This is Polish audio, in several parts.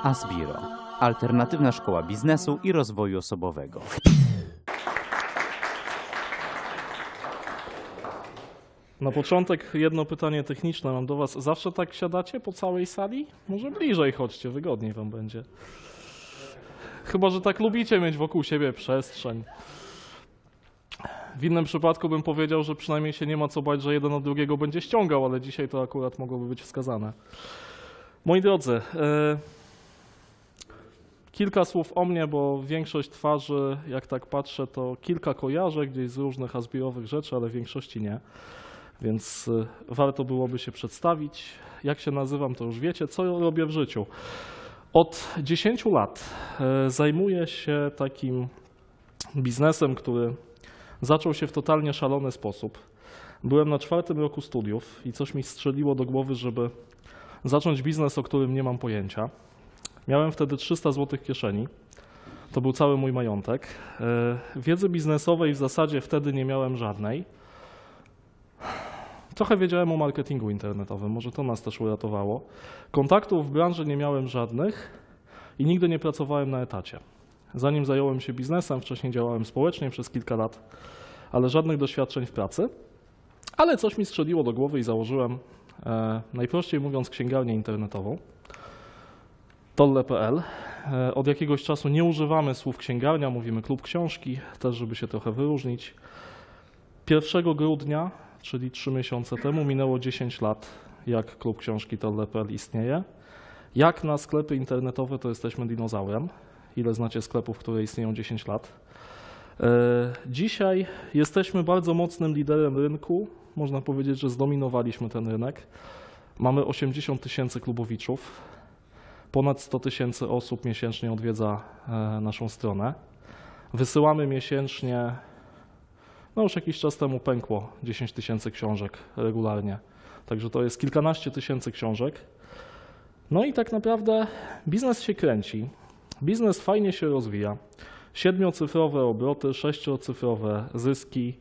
Asbiro. Alternatywna szkoła biznesu i rozwoju osobowego. Na początek jedno pytanie techniczne mam do Was. Zawsze tak siadacie po całej sali? Może bliżej chodźcie, wygodniej Wam będzie. Chyba że tak lubicie mieć wokół siebie przestrzeń. W innym przypadku bym powiedział, że przynajmniej się nie ma co bać, że jeden od drugiego będzie ściągał, ale dzisiaj to akurat mogłoby być wskazane. Moi drodzy, kilka słów o mnie, bo większość twarzy, jak tak patrzę, to kilka kojarzę gdzieś z różnych asbirowych rzeczy, ale w większości nie. Więc warto byłoby się przedstawić. Jak się nazywam, to już wiecie, co robię w życiu. Od 10 lat zajmuję się takim biznesem, który zaczął się w totalnie szalony sposób. Byłem na 4. roku studiów i coś mi strzeliło do głowy, żeby zacząć biznes, o którym nie mam pojęcia. Miałem wtedy 300 zł w kieszeni. To był cały mój majątek. Wiedzy biznesowej w zasadzie wtedy nie miałem żadnej. Trochę wiedziałem o marketingu internetowym, może to nas też uratowało. Kontaktów w branży nie miałem żadnych i nigdy nie pracowałem na etacie. Zanim zająłem się biznesem, wcześniej działałem społecznie przez kilka lat, ale żadnych doświadczeń w pracy. Ale coś mi strzeliło do głowy i założyłem, najprościej mówiąc, księgarnię internetową. Tolle.pl. Od jakiegoś czasu nie używamy słów księgarnia, mówimy klub książki, też żeby się trochę wyróżnić. 1 grudnia, czyli 3 miesiące temu, minęło 10 lat, jak klub książki Tolle.pl istnieje. Jak na sklepy internetowe, to jesteśmy dinozaurem. Ile znacie sklepów, które istnieją 10 lat? Dzisiaj jesteśmy bardzo mocnym liderem rynku. Można powiedzieć, że zdominowaliśmy ten rynek. Mamy 80 000 klubowiczów. Ponad 100 000 osób miesięcznie odwiedza naszą stronę. Wysyłamy miesięcznie, no już jakiś czas temu pękło 10 000 książek regularnie. Także to jest kilkanaście tysięcy książek. No i tak naprawdę biznes się kręci. Biznes fajnie się rozwija. 7-cyfrowe obroty, 6-cyfrowe zyski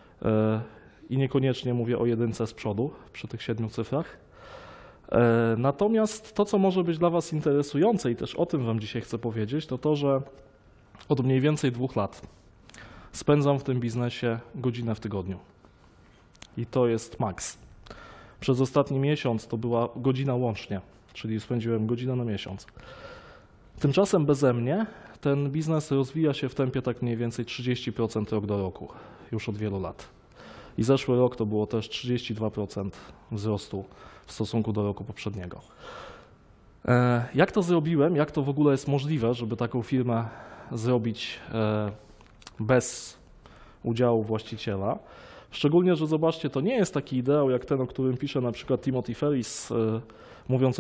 i niekoniecznie mówię o jedynce z przodu przy tych 7 cyfrach. Natomiast to, co może być dla Was interesujące i też o tym Wam dzisiaj chcę powiedzieć, to to, że od mniej więcej 2 lat spędzam w tym biznesie godzinę w tygodniu. I to jest maks. Przez ostatni miesiąc to była godzina łącznie, czyli spędziłem godzinę na miesiąc. Tymczasem beze mnie ten biznes rozwija się w tempie tak mniej więcej 30% rok do roku, już od wielu lat. I zeszły rok to było też 32% wzrostu w stosunku do roku poprzedniego. Jak to zrobiłem? Jak to w ogóle jest możliwe, żeby taką firmę zrobić bez udziału właściciela? Szczególnie, że zobaczcie, to nie jest taki ideał jak ten, o którym pisze na przykład Timothy Ferris, mówiąc o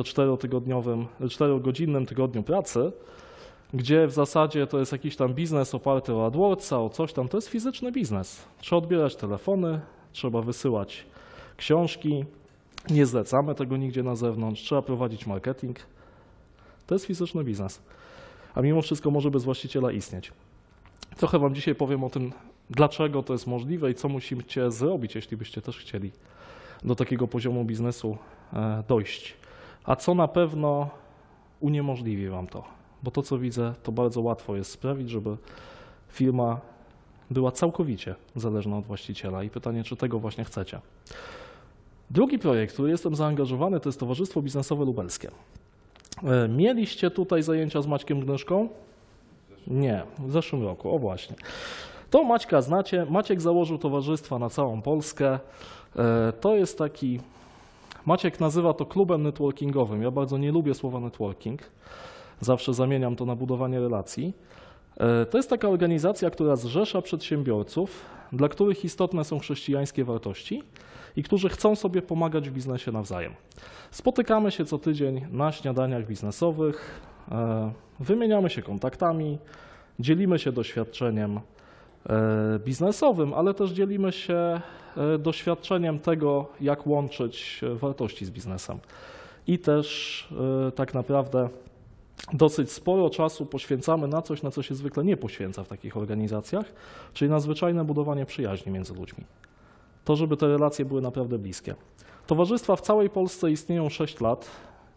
4-godzinnym tygodniu pracy, gdzie w zasadzie to jest jakiś tam biznes oparty o AdWordsa, o coś tam. To jest fizyczny biznes. Trzeba odbierać telefony, trzeba wysyłać książki, nie zlecamy tego nigdzie na zewnątrz, trzeba prowadzić marketing. To jest fizyczny biznes. A mimo wszystko może bez właściciela istnieć. Trochę Wam dzisiaj powiem o tym, dlaczego to jest możliwe i co musicie zrobić, jeśli byście też chcieli do takiego poziomu biznesu dojść. A co na pewno uniemożliwi Wam to. Bo to, co widzę, to bardzo łatwo jest sprawić, żeby firma była całkowicie zależna od właściciela. I pytanie, czy tego właśnie chcecie. Drugi projekt, który jestem zaangażowany, to jest Towarzystwo Biznesowe Lubelskie. Mieliście tutaj zajęcia z Maćkiem Gnyszką? Nie, w zeszłym roku, o właśnie. To Maćka znacie. Maciek założył towarzystwa na całą Polskę. To jest taki, Maciek nazywa to klubem networkingowym. Ja bardzo nie lubię słowa networking. Zawsze zamieniam to na budowanie relacji. To jest taka organizacja, która zrzesza przedsiębiorców, dla których istotne są chrześcijańskie wartości i którzy chcą sobie pomagać w biznesie nawzajem. Spotykamy się co tydzień na śniadaniach biznesowych, wymieniamy się kontaktami, dzielimy się doświadczeniem biznesowym, ale też dzielimy się doświadczeniem tego, jak łączyć wartości z biznesem. I też tak naprawdę dosyć sporo czasu poświęcamy na coś, na co się zwykle nie poświęca w takich organizacjach, czyli na zwyczajne budowanie przyjaźni między ludźmi. To, żeby te relacje były naprawdę bliskie. Towarzystwa w całej Polsce istnieją 6 lat.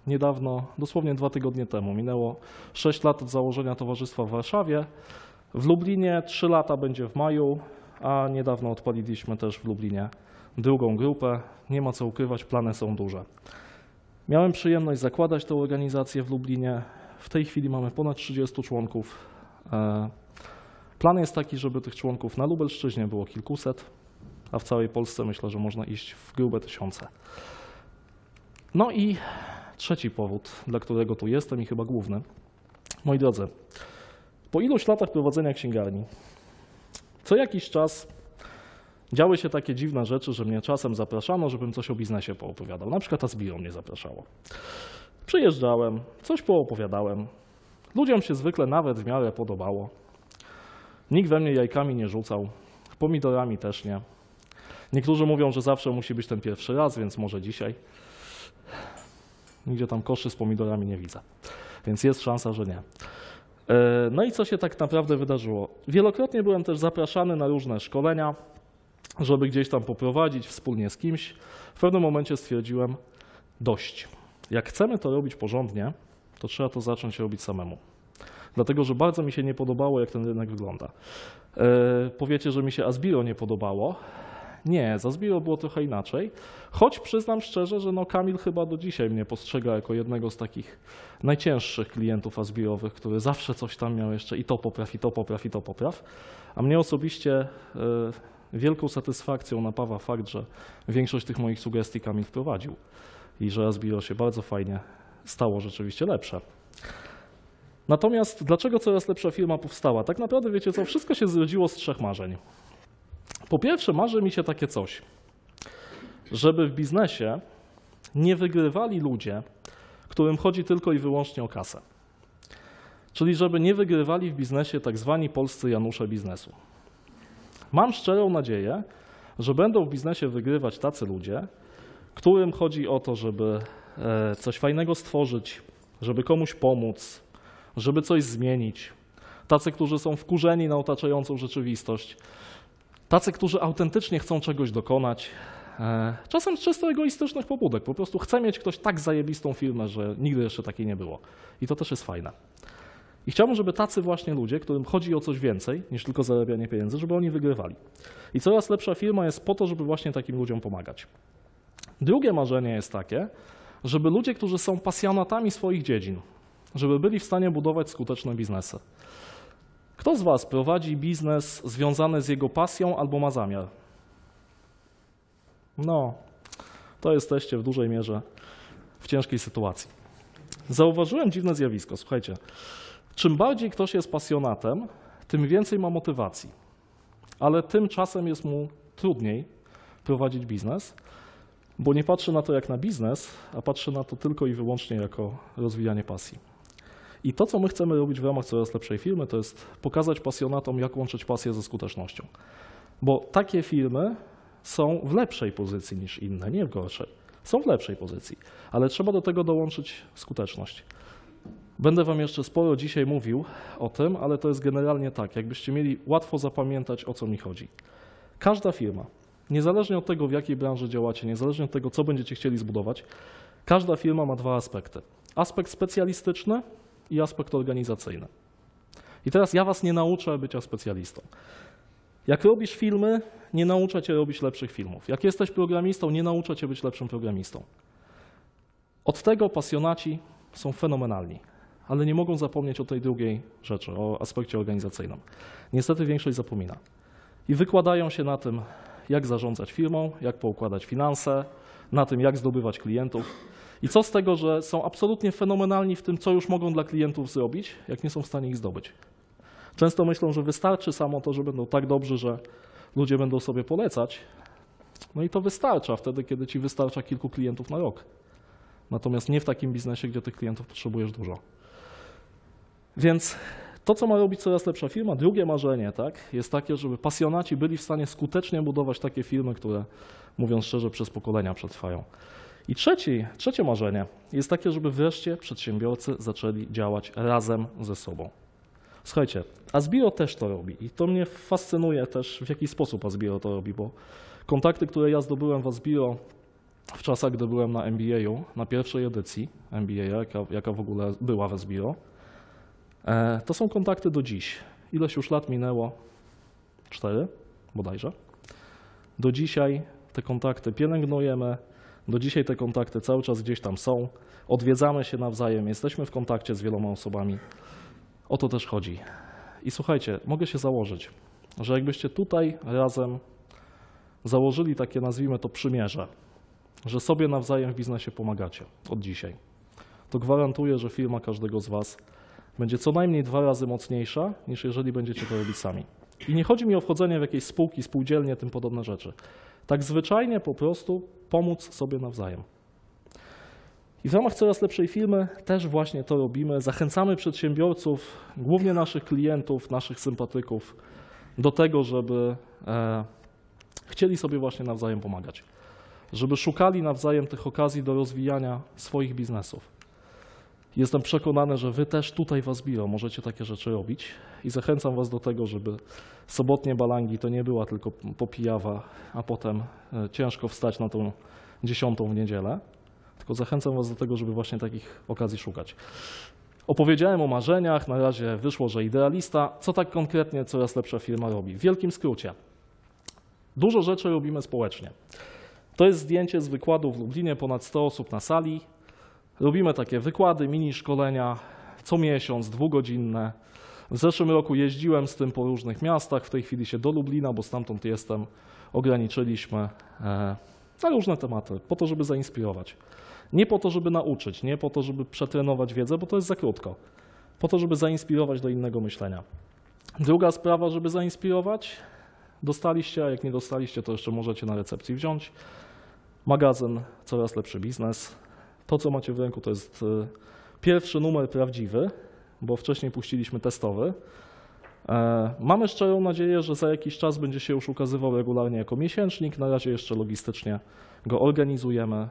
niedawno, dosłownie 2 tygodnie temu. Minęło 6 lat od założenia towarzystwa w Warszawie. W Lublinie 3 lata będzie w maju, a niedawno odpaliliśmy też w Lublinie drugą grupę. Nie ma co ukrywać, plany są duże. Miałem przyjemność zakładać tę organizację w Lublinie. W tej chwili mamy ponad 30 członków. Plan jest taki, żeby tych członków na Lubelszczyźnie było kilkuset, a w całej Polsce myślę, że można iść w grube tysiące. No i trzeci powód, dla którego tu jestem i chyba główny. Moi drodzy, po iluś latach prowadzenia księgarni, co jakiś czas działy się takie dziwne rzeczy, że mnie czasem zapraszano, żebym coś o biznesie poopowiadał. Na przykład Asbiro mnie zapraszało. Przyjeżdżałem, coś poopowiadałem. Ludziom się zwykle nawet w miarę podobało. Nikt we mnie jajkami nie rzucał, pomidorami też nie. Niektórzy mówią, że zawsze musi być ten pierwszy raz, więc może dzisiaj. Nigdzie tam koszy z pomidorami nie widzę, więc jest szansa, że nie. No i co się tak naprawdę wydarzyło? Wielokrotnie byłem też zapraszany na różne szkolenia, żeby gdzieś tam poprowadzić wspólnie z kimś. W pewnym momencie stwierdziłem, dość. Jak chcemy to robić porządnie, to trzeba to zacząć robić samemu. Dlatego, że bardzo mi się nie podobało, jak ten rynek wygląda. Powiecie, że mi się Asbiro nie podobało. Nie, z Asbiro było trochę inaczej. Choć przyznam szczerze, że Kamil chyba do dzisiaj mnie postrzega jako jednego z takich najcięższych klientów Asbirowych, który zawsze coś tam miał jeszcze i to popraw, i to popraw, i to popraw. A mnie osobiście wielką satysfakcją napawa fakt, że większość tych moich sugestii Kamil wprowadził i że Asbiro się bardzo fajnie stało rzeczywiście lepsze. Natomiast dlaczego coraz lepsza firma powstała? Tak naprawdę wiecie co, wszystko się zrodziło z 3 marzeń. Po pierwsze marzy mi się takie coś, żeby w biznesie nie wygrywali ludzie, którym chodzi tylko i wyłącznie o kasę. Czyli żeby nie wygrywali w biznesie tak zwani polscy Janusze biznesu. Mam szczerą nadzieję, że będą w biznesie wygrywać tacy ludzie, którym chodzi o to, żeby coś fajnego stworzyć, żeby komuś pomóc, żeby coś zmienić. Tacy, którzy są wkurzeni na otaczającą rzeczywistość. Tacy, którzy autentycznie chcą czegoś dokonać. Czasem z czysto egoistycznych pobudek. Po prostu chce mieć ktoś tak zajebistą firmę, że nigdy jeszcze takiej nie było. I to też jest fajne. I chciałbym, żeby tacy właśnie ludzie, którym chodzi o coś więcej niż tylko zarabianie pieniędzy, żeby oni wygrywali. I coraz lepsza firma jest po to, żeby właśnie takim ludziom pomagać. Drugie marzenie jest takie, żeby ludzie, którzy są pasjonatami swoich dziedzin, żeby byli w stanie budować skuteczne biznesy. Kto z Was prowadzi biznes związany z jego pasją albo ma zamiar? No, to jesteście w dużej mierze w ciężkiej sytuacji. Zauważyłem dziwne zjawisko. Słuchajcie, czym bardziej ktoś jest pasjonatem, tym więcej ma motywacji, ale tymczasem jest mu trudniej prowadzić biznes, bo nie patrzy na to jak na biznes, a patrzy na to tylko i wyłącznie jako rozwijanie pasji. I to, co my chcemy robić w ramach coraz lepszej firmy, to jest pokazać pasjonatom, jak łączyć pasję ze skutecznością. Bo takie firmy są w lepszej pozycji niż inne, nie w gorszej. Są w lepszej pozycji, ale trzeba do tego dołączyć skuteczność. Będę Wam jeszcze sporo dzisiaj mówił o tym, ale to jest generalnie tak, jakbyście mieli łatwo zapamiętać, o co mi chodzi. Każda firma, niezależnie od tego, w jakiej branży działacie, niezależnie od tego, co będziecie chcieli zbudować, każda firma ma 2 aspekty. Aspekt specjalistyczny i aspekt organizacyjny. I teraz ja Was nie nauczę bycia specjalistą. Jak robisz filmy, nie nauczę Cię robić lepszych filmów. Jak jesteś programistą, nie nauczę Cię być lepszym programistą. Od tego pasjonaci są fenomenalni, ale nie mogą zapomnieć o tej drugiej rzeczy, o aspekcie organizacyjnym. Niestety większość zapomina. I wykładają się na tym, jak zarządzać firmą, jak poukładać finanse, na tym, jak zdobywać klientów. I co z tego, że są absolutnie fenomenalni w tym, co już mogą dla klientów zrobić, jak nie są w stanie ich zdobyć. Często myślą, że wystarczy samo to, że będą tak dobrzy, że ludzie będą sobie polecać. No i to wystarcza wtedy, kiedy ci wystarcza kilku klientów na rok. Natomiast nie w takim biznesie, gdzie tych klientów potrzebujesz dużo. Więc to, co ma robić coraz lepsza firma, drugie marzenie, tak, jest takie, żeby pasjonaci byli w stanie skutecznie budować takie firmy, które, mówiąc szczerze, przez pokolenia przetrwają. I trzecie marzenie jest takie, żeby wreszcie przedsiębiorcy zaczęli działać razem ze sobą. Słuchajcie, Asbiro też to robi i to mnie fascynuje też, w jaki sposób Asbiro to robi, bo kontakty, które ja zdobyłem w Asbiro w czasach, gdy byłem na MBA-u, na pierwszej edycji MBA, jaka w ogóle była w SBIRO. To są kontakty do dziś. Ileś już lat minęło? 4 bodajże. Do dzisiaj te kontakty pielęgnujemy, do dzisiaj te kontakty cały czas gdzieś tam są, odwiedzamy się nawzajem, jesteśmy w kontakcie z wieloma osobami. O to też chodzi. I słuchajcie, mogę się założyć, że jakbyście tutaj razem założyli takie, nazwijmy to, przymierze, że sobie nawzajem w biznesie pomagacie od dzisiaj, to gwarantuję, że firma każdego z Was będzie co najmniej 2 razy mocniejsza, niż jeżeli będziecie to robić sami. I nie chodzi mi o wchodzenie w jakieś spółki, spółdzielnie, tym podobne rzeczy. Tak zwyczajnie po prostu pomóc sobie nawzajem. I w ramach coraz lepszej firmy też właśnie to robimy. Zachęcamy przedsiębiorców, głównie naszych klientów, naszych sympatyków, do tego, żeby chcieli sobie właśnie nawzajem pomagać. Żeby szukali nawzajem tych okazji do rozwijania swoich biznesów. Jestem przekonany, że Wy też tutaj w SBIRO możecie takie rzeczy robić i zachęcam Was do tego, żeby sobotnie balangi to nie była tylko popijawa, a potem ciężko wstać na tą 10 w niedzielę, tylko zachęcam Was do tego, żeby właśnie takich okazji szukać. Opowiedziałem o marzeniach, na razie wyszło, że idealista. Co tak konkretnie coraz lepsza firma robi? W wielkim skrócie. Dużo rzeczy robimy społecznie. To jest zdjęcie z wykładu w Lublinie, ponad 100 osób na sali. Robimy takie wykłady, mini szkolenia co miesiąc, 2-godzinne. W zeszłym roku jeździłem z tym po różnych miastach, w tej chwili się do Lublina, bo stamtąd jestem, ograniczyliśmy na różne tematy, po to, żeby zainspirować. Nie po to, żeby nauczyć, nie po to, żeby przetrenować wiedzę, bo to jest za krótko. Po to, żeby zainspirować do innego myślenia. Druga sprawa, żeby zainspirować, dostaliście, a jak nie dostaliście, to jeszcze możecie na recepcji wziąć. Magazyn Coraz Lepszy Biznes. To, co macie w ręku, to jest pierwszy numer prawdziwy, bo wcześniej puściliśmy testowy. Mamy szczerą nadzieję, że za jakiś czas będzie się już ukazywał regularnie jako miesięcznik. Na razie jeszcze logistycznie go organizujemy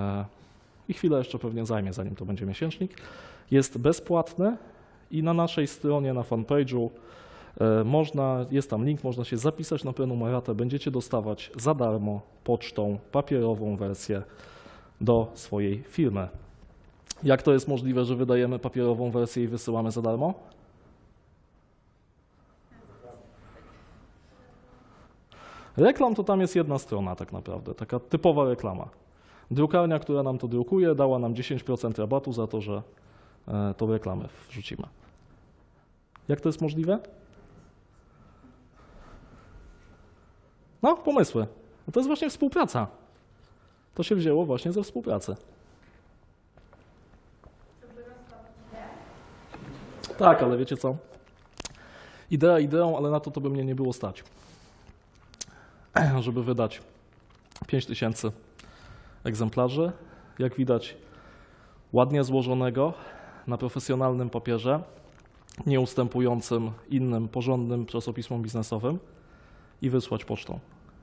i chwilę jeszcze pewnie zajmie, zanim to będzie miesięcznik. Jest bezpłatny i na naszej stronie, na fanpage'u jest tam link, można się zapisać na prenumeratę. Będziecie dostawać za darmo pocztą papierową wersję do swojej firmy. Jak to jest możliwe, że wydajemy papierową wersję i wysyłamy za darmo? Reklam to tam jest jedna strona tak naprawdę, taka typowa reklama. Drukarnia, która nam to drukuje, dała nam 10% rabatu za to, że tą reklamę wrzucimy. Jak to jest możliwe? No, pomysły. No to jest właśnie współpraca. To się wzięło właśnie ze współpracy. Tak, ale wiecie co? Idea ideą, ale na to by mnie nie było stać. Żeby wydać 5000 egzemplarzy, jak widać ładnie złożonego, na profesjonalnym papierze, nie ustępującym innym porządnym czasopismom biznesowym i wysłać pocztą.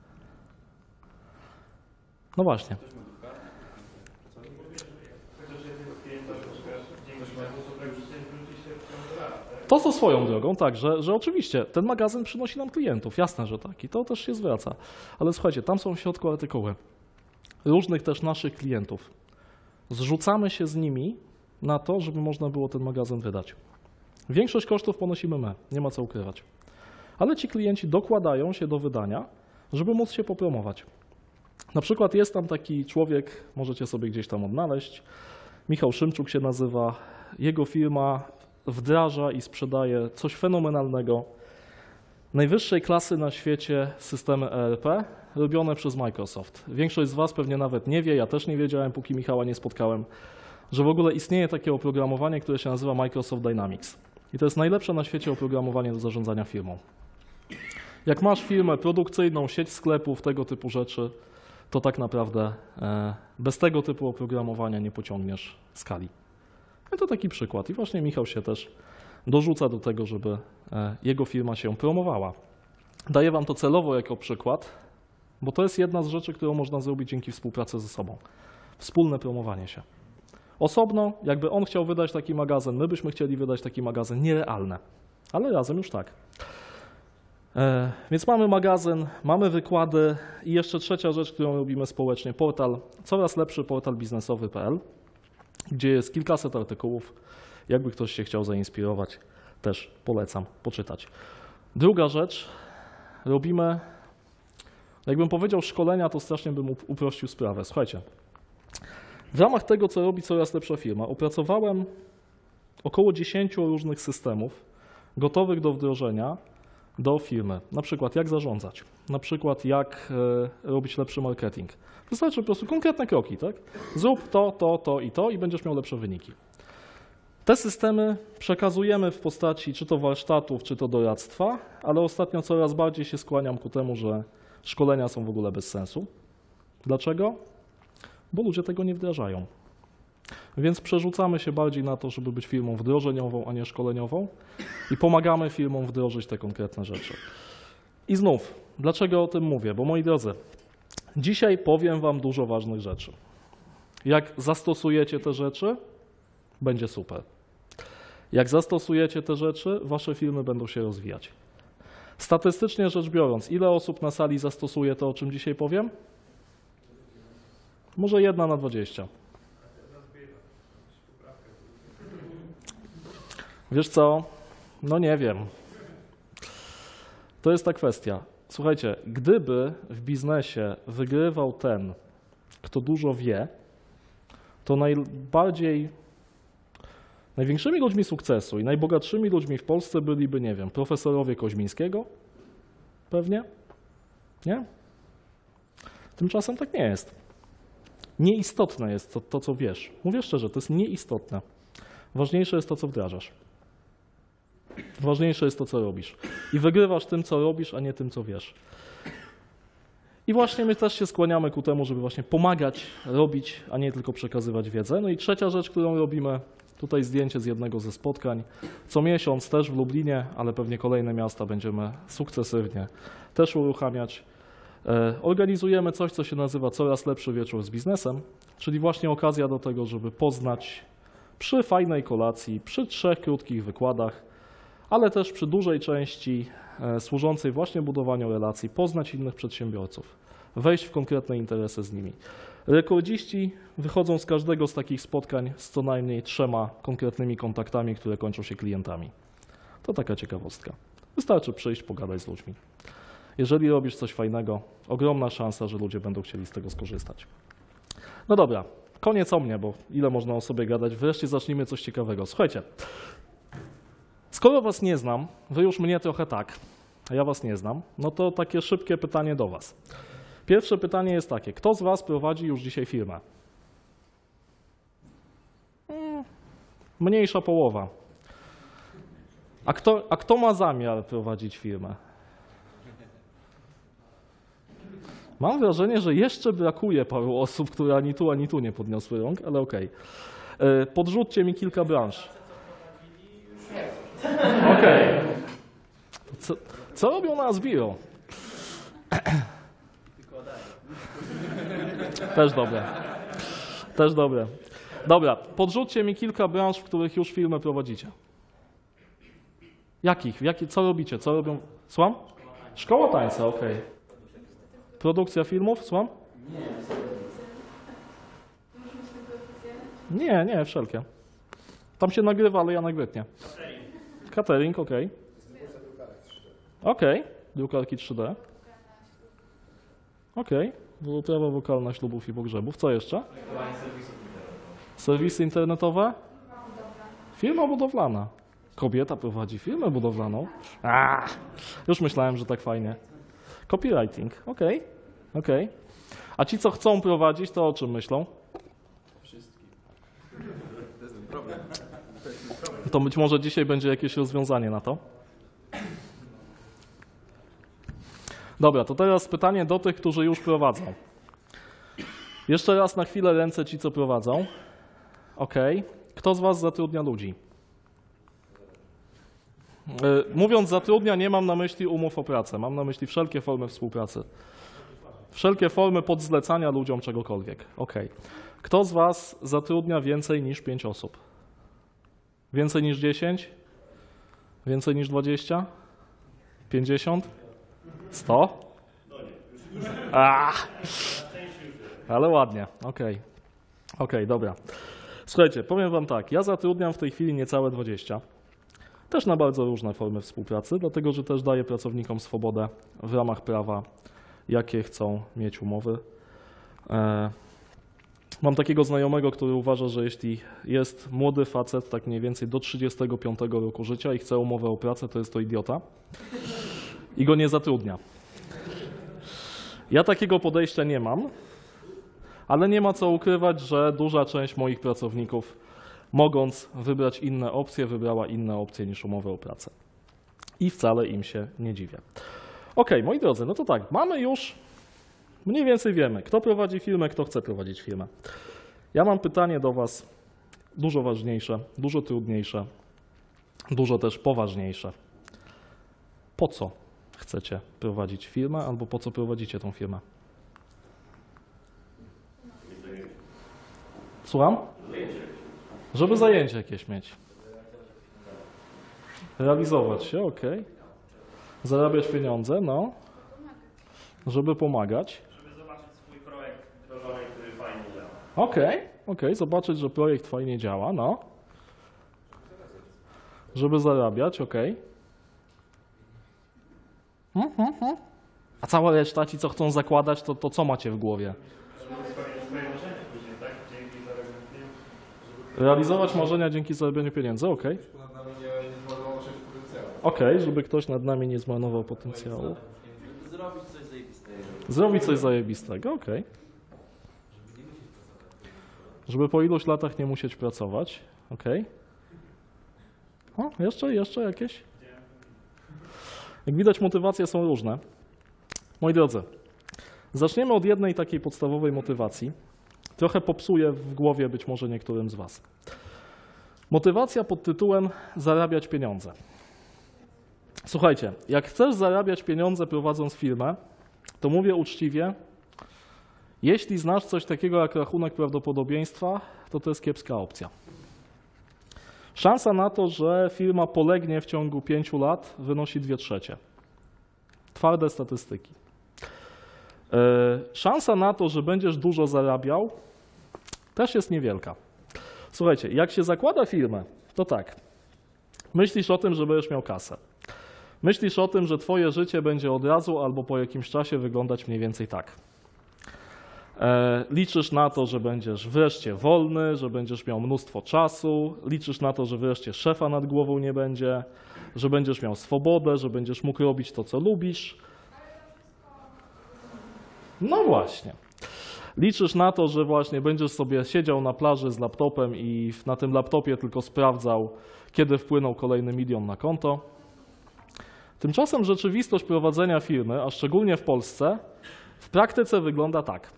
No właśnie. To co swoją drogą, tak, że oczywiście ten magazyn przynosi nam klientów, jasne, że tak i to też się zwraca. Ale słuchajcie, tam są w środku artykuły różnych też naszych klientów. Zrzucamy się z nimi na to, żeby można było ten magazyn wydać. Większość kosztów ponosimy my, nie ma co ukrywać. Ale ci klienci dokładają się do wydania, żeby móc się popromować. Na przykład jest tam taki człowiek, możecie sobie gdzieś tam odnaleźć, Michał Szymczuk się nazywa, jego firma wdraża i sprzedaje coś fenomenalnego, najwyższej klasy na świecie systemy ERP robione przez Microsoft. Większość z Was pewnie nawet nie wie, ja też nie wiedziałem, póki Michała nie spotkałem, że w ogóle istnieje takie oprogramowanie, które się nazywa Microsoft Dynamics. I to jest najlepsze na świecie oprogramowanie do zarządzania firmą. Jak masz firmę produkcyjną, sieć sklepów, tego typu rzeczy, to tak naprawdę bez tego typu oprogramowania nie pociągniesz skali. No to taki przykład. I właśnie Michał się też dorzuca do tego, żeby jego firma się promowała. Daję Wam to celowo jako przykład, bo to jest jedna z rzeczy, którą można zrobić dzięki współpracy ze sobą. Wspólne promowanie się. Osobno, jakby on chciał wydać taki magazyn, my byśmy chcieli wydać taki magazyn, nierealne, ale razem już tak. Więc mamy magazyn, mamy wykłady i jeszcze trzecia rzecz, którą robimy społecznie, portal, coraz lepszy portal biznesowy.pl, gdzie jest kilkaset artykułów. Jakby ktoś się chciał zainspirować, też polecam poczytać. Druga rzecz, robimy, jakbym powiedział szkolenia, to strasznie bym uprościł sprawę. Słuchajcie, w ramach tego, co robi coraz lepsza firma, opracowałem około 10 różnych systemów gotowych do wdrożenia do firmy. Na przykład jak zarządzać, na przykład jak robić lepszy marketing. Wystarczy po prostu konkretne kroki, tak? Zrób to i będziesz miał lepsze wyniki. Te systemy przekazujemy w postaci czy to warsztatów, czy to doradztwa, ale ostatnio coraz bardziej się skłaniam ku temu, że szkolenia są w ogóle bez sensu. Dlaczego? Bo ludzie tego nie wdrażają. Więc przerzucamy się bardziej na to, żeby być firmą wdrożeniową, a nie szkoleniową i pomagamy firmom wdrożyć te konkretne rzeczy. I znów, dlaczego o tym mówię? Bo moi drodzy, dzisiaj powiem wam dużo ważnych rzeczy. Jak zastosujecie te rzeczy, będzie super. Jak zastosujecie te rzeczy, wasze firmy będą się rozwijać. Statystycznie rzecz biorąc, ile osób na sali zastosuje to, o czym dzisiaj powiem? Może 1 na 20. Wiesz co? No nie wiem. To jest ta kwestia. Słuchajcie, gdyby w biznesie wygrywał ten, kto dużo wie, to największymi ludźmi sukcesu i najbogatszymi ludźmi w Polsce byliby, nie wiem, profesorowie Koźmińskiego? Pewnie? Nie? Tymczasem tak nie jest. Nieistotne jest to, co wiesz. Mówię szczerze, to jest nieistotne. Ważniejsze jest to, co wdrażasz. Ważniejsze jest to, co robisz. I wygrywasz tym, co robisz, a nie tym, co wiesz. I właśnie my też się skłaniamy ku temu, żeby właśnie pomagać, robić, a nie tylko przekazywać wiedzę. No i trzecia rzecz, którą robimy, tutaj zdjęcie z jednego ze spotkań. Co miesiąc też w Lublinie, ale pewnie kolejne miasta będziemy sukcesywnie też uruchamiać. Organizujemy coś, co się nazywa Coraz lepszy wieczór z biznesem, czyli właśnie okazja do tego, żeby poznać przy fajnej kolacji, przy 3 krótkich wykładach, ale też przy dużej części służącej właśnie budowaniu relacji, poznać innych przedsiębiorców, wejść w konkretne interesy z nimi. Rekordziści wychodzą z każdego z takich spotkań z co najmniej 3 konkretnymi kontaktami, które kończą się klientami. To taka ciekawostka. Wystarczy przyjść, pogadać z ludźmi. Jeżeli robisz coś fajnego, ogromna szansa, że ludzie będą chcieli z tego skorzystać. No dobra, koniec o mnie, bo ile można o sobie gadać. Wreszcie zacznijmy coś ciekawego. Słuchajcie, skoro was nie znam, wy już mnie trochę tak, a ja was nie znam, no to takie szybkie pytanie do was. Pierwsze pytanie jest takie, kto z was prowadzi już dzisiaj firmę? Mniejsza połowa. A kto ma zamiar prowadzić firmę? Mam wrażenie, że jeszcze brakuje paru osób, które ani tu nie podniosły rąk, ale okej. Podrzućcie mi kilka branż. Okej. Co robią na Asbiro? Też dobre. Też dobre. Dobra, podrzućcie mi kilka branż, w których już firmę prowadzicie. Jakich? Co robicie? Co robią? Słucham? Szkoła tańca, okej. Produkcja filmów? Słucham? Nie, wszelkie. Tam się nagrywa, ale ja nagrytnie. Catering, okej. Okej, drukarki 3D. Okej, uprawa wokalna ślubów i pogrzebów. Co jeszcze? Serwisy internetowe? Firma budowlana. Kobieta prowadzi firmę budowlaną. Już myślałem, że tak fajnie. Copywriting, okej. A ci, co chcą prowadzić, to o czym myślą? To być może dzisiaj będzie jakieś rozwiązanie na to. Dobra, to teraz pytanie do tych, którzy już prowadzą. Jeszcze raz na chwilę ręce ci, co prowadzą. Okej. Kto z was zatrudnia ludzi? Mówiąc zatrudnia, nie mam na myśli umów o pracę, mam na myśli wszelkie formy współpracy. Wszelkie formy podzlecania ludziom czegokolwiek. Okej. Kto z was zatrudnia więcej niż 5 osób? Więcej niż 10? Więcej niż 20? 50? 100? Ale ładnie, okej. Okej, dobra. Słuchajcie, powiem wam tak, ja zatrudniam w tej chwili niecałe 20. Też na bardzo różne formy współpracy, dlatego że też daję pracownikom swobodę w ramach prawa, jakie chcą mieć umowy. Mam takiego znajomego, który uważa, że jeśli jest młody facet, tak mniej więcej do 35 roku życia i chce umowę o pracę, to jest to idiota i go nie zatrudnia. Ja takiego podejścia nie mam, ale nie ma co ukrywać, że duża część moich pracowników, mogąc wybrać inne opcje, wybrała inne opcje niż umowę o pracę. I wcale im się nie dziwię. Okej, moi drodzy, no to tak, mamy już, mniej więcej wiemy, kto prowadzi firmę, kto chce prowadzić firmę. Ja mam pytanie do was, dużo ważniejsze, dużo trudniejsze, dużo też poważniejsze. Po co chcecie prowadzić firmę albo po co prowadzicie tą firmę? Słucham? Żeby zajęcie jakieś mieć. Realizować się, okej. Zarabiać pieniądze, no. Żeby pomagać. Żeby zobaczyć swój projekt wdrożony, który fajnie działa. Okej, zobaczyć, że projekt fajnie działa, no. Żeby zarabiać, okej. A cała reszta, ci co chcą zakładać, to co macie w głowie? Swoje marzenia później, tak? Dzięki zarabianiu pieniędzy. Realizować marzenia dzięki zarabianiu pieniędzy, okej. Okej, żeby ktoś nad nami nie zmarnował potencjału. Zrobić coś zajebistego, okej. Żeby po iluś latach nie musieć pracować, okej. O, jeszcze jakieś? Jak widać, motywacje są różne. Moi drodzy, zaczniemy od jednej takiej podstawowej motywacji. Trochę popsuje w głowie być może niektórym z was. Motywacja pod tytułem zarabiać pieniądze. Słuchajcie, jak chcesz zarabiać pieniądze prowadząc firmę, to mówię uczciwie, jeśli znasz coś takiego jak rachunek prawdopodobieństwa, to jest kiepska opcja. Szansa na to, że firma polegnie w ciągu 5 lat, wynosi 2/3. Twarde statystyki. Szansa na to, że będziesz dużo zarabiał, też jest niewielka. Słuchajcie, jak się zakłada firmę, to tak. Myślisz o tym, że będziesz miał kasę. Myślisz o tym, że twoje życie będzie od razu albo po jakimś czasie wyglądać mniej więcej tak. Liczysz na to, że będziesz wreszcie wolny, że będziesz miał mnóstwo czasu, liczysz na to, że wreszcie szefa nad głową nie będzie, że będziesz miał swobodę, że będziesz mógł robić to, co lubisz. No właśnie. Liczysz na to, że właśnie będziesz sobie siedział na plaży z laptopem i na tym laptopie tylko sprawdzał, kiedy wpłynął kolejny 1 000 000 na konto. Tymczasem rzeczywistość prowadzenia firmy, a szczególnie w Polsce, w praktyce wygląda tak.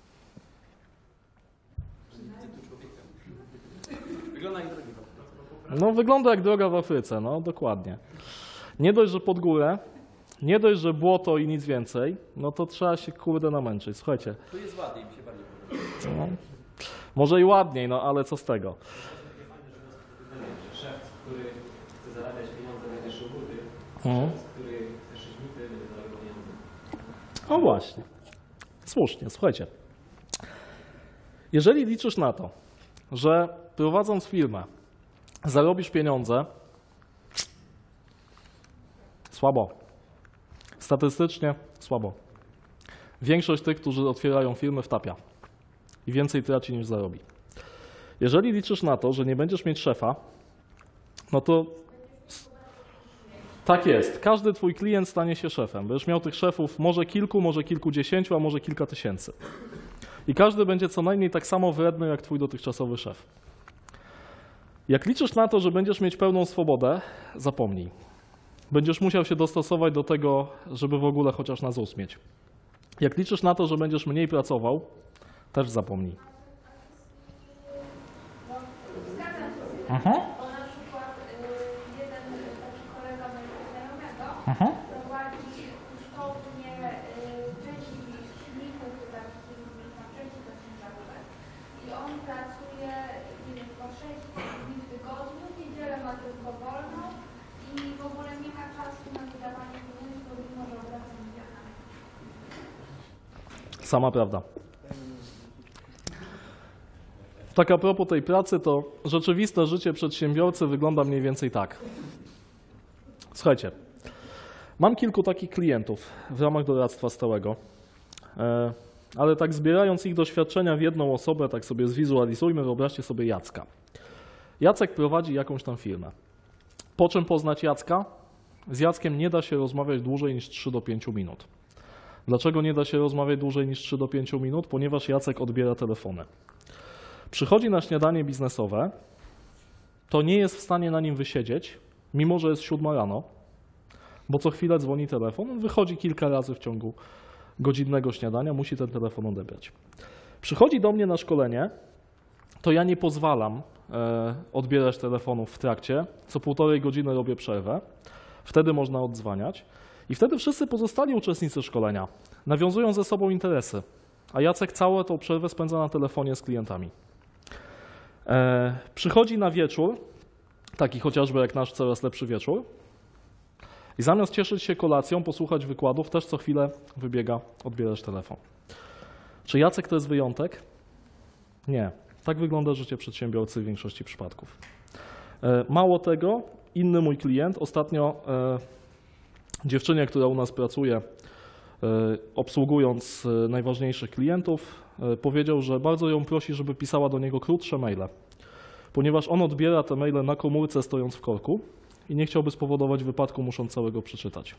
Wygląda jak droga w Afryce, no dokładnie. Nie dość, że pod górę, nie dość, że błoto i nic więcej, no to trzeba się kurde namęczyć. Słuchajcie. Tu jest ładniej, mi się bardziej podoba. No, może i ładniej, no ale co z tego? Szef, który chce zarabiać pieniądze, będzie szył buty. Szef, który chce szyć buty, będzie zarabiał pieniądze. O właśnie. Słusznie, słuchajcie. Jeżeli liczysz na to, że prowadząc firmę zarobisz pieniądze, słabo. Statystycznie słabo. Większość tych, którzy otwierają firmy, wtapia i więcej traci niż zarobi. Jeżeli liczysz na to, że nie będziesz mieć szefa, no to tak jest. Każdy twój klient stanie się szefem. Będziesz miał tych szefów może kilku, może kilkudziesięciu, a może kilka tysięcy. I każdy będzie co najmniej tak samo wredny jak twój dotychczasowy szef. Jak liczysz na to, że będziesz mieć pełną swobodę, zapomnij. Będziesz musiał się dostosować do tego, żeby w ogóle chociaż na ZUS mieć. Jak liczysz na to, że będziesz mniej pracował, też zapomnij. Zgadzam się z tym, bo na przykład jeden taki kolega mojego znajomego prowadzi szkolenie części silników, takich na części do ciężarówek i on pracuje, nie wiem, po 6 dni w tygodniu, w niedzielę ma tylko wolną i w ogóle nie ma czasu na wydawanie pieniędzy, bo mimo że o pracy nie Sama prawda. Tak a propos tej pracy, to rzeczywiste życie przedsiębiorcy wygląda mniej więcej tak. Słuchajcie, mam kilku takich klientów w ramach doradztwa stałego, ale tak zbierając ich doświadczenia w jedną osobę, tak sobie zwizualizujmy, wyobraźcie sobie Jacka. Jacek prowadzi jakąś tam firmę. Po czym poznać Jacka? Z Jackiem nie da się rozmawiać dłużej niż 3 do 5 minut. Dlaczego nie da się rozmawiać dłużej niż 3 do 5 minut? Ponieważ Jacek odbiera telefony. Przychodzi na śniadanie biznesowe, to nie jest w stanie na nim wysiedzieć, mimo że jest 7 rano, bo co chwilę dzwoni telefon, on wychodzi kilka razy w ciągu godzinnego śniadania, musi ten telefon odebrać. Przychodzi do mnie na szkolenie, to ja nie pozwalam odbierać telefonów w trakcie, co 1,5 godziny robię przerwę, wtedy można oddzwaniać i wtedy wszyscy pozostali uczestnicy szkolenia nawiązują ze sobą interesy, a Jacek całą tą przerwę spędza na telefonie z klientami. Przychodzi na wieczór, taki chociażby jak nasz Coraz lepszy wieczór, i zamiast cieszyć się kolacją, posłuchać wykładów, też co chwilę wybiega odbierać telefon. Czy Jacek to jest wyjątek? Nie. Tak wygląda życie przedsiębiorcy w większości przypadków. Mało tego, inny mój klient, ostatnio dziewczynie, która u nas pracuje, obsługując najważniejszych klientów, powiedział, że bardzo ją prosi, żeby pisała do niego krótsze maile, ponieważ on odbiera te maile na komórce stojąc w korku i nie chciałby spowodować wypadku, musząc całego przeczytać.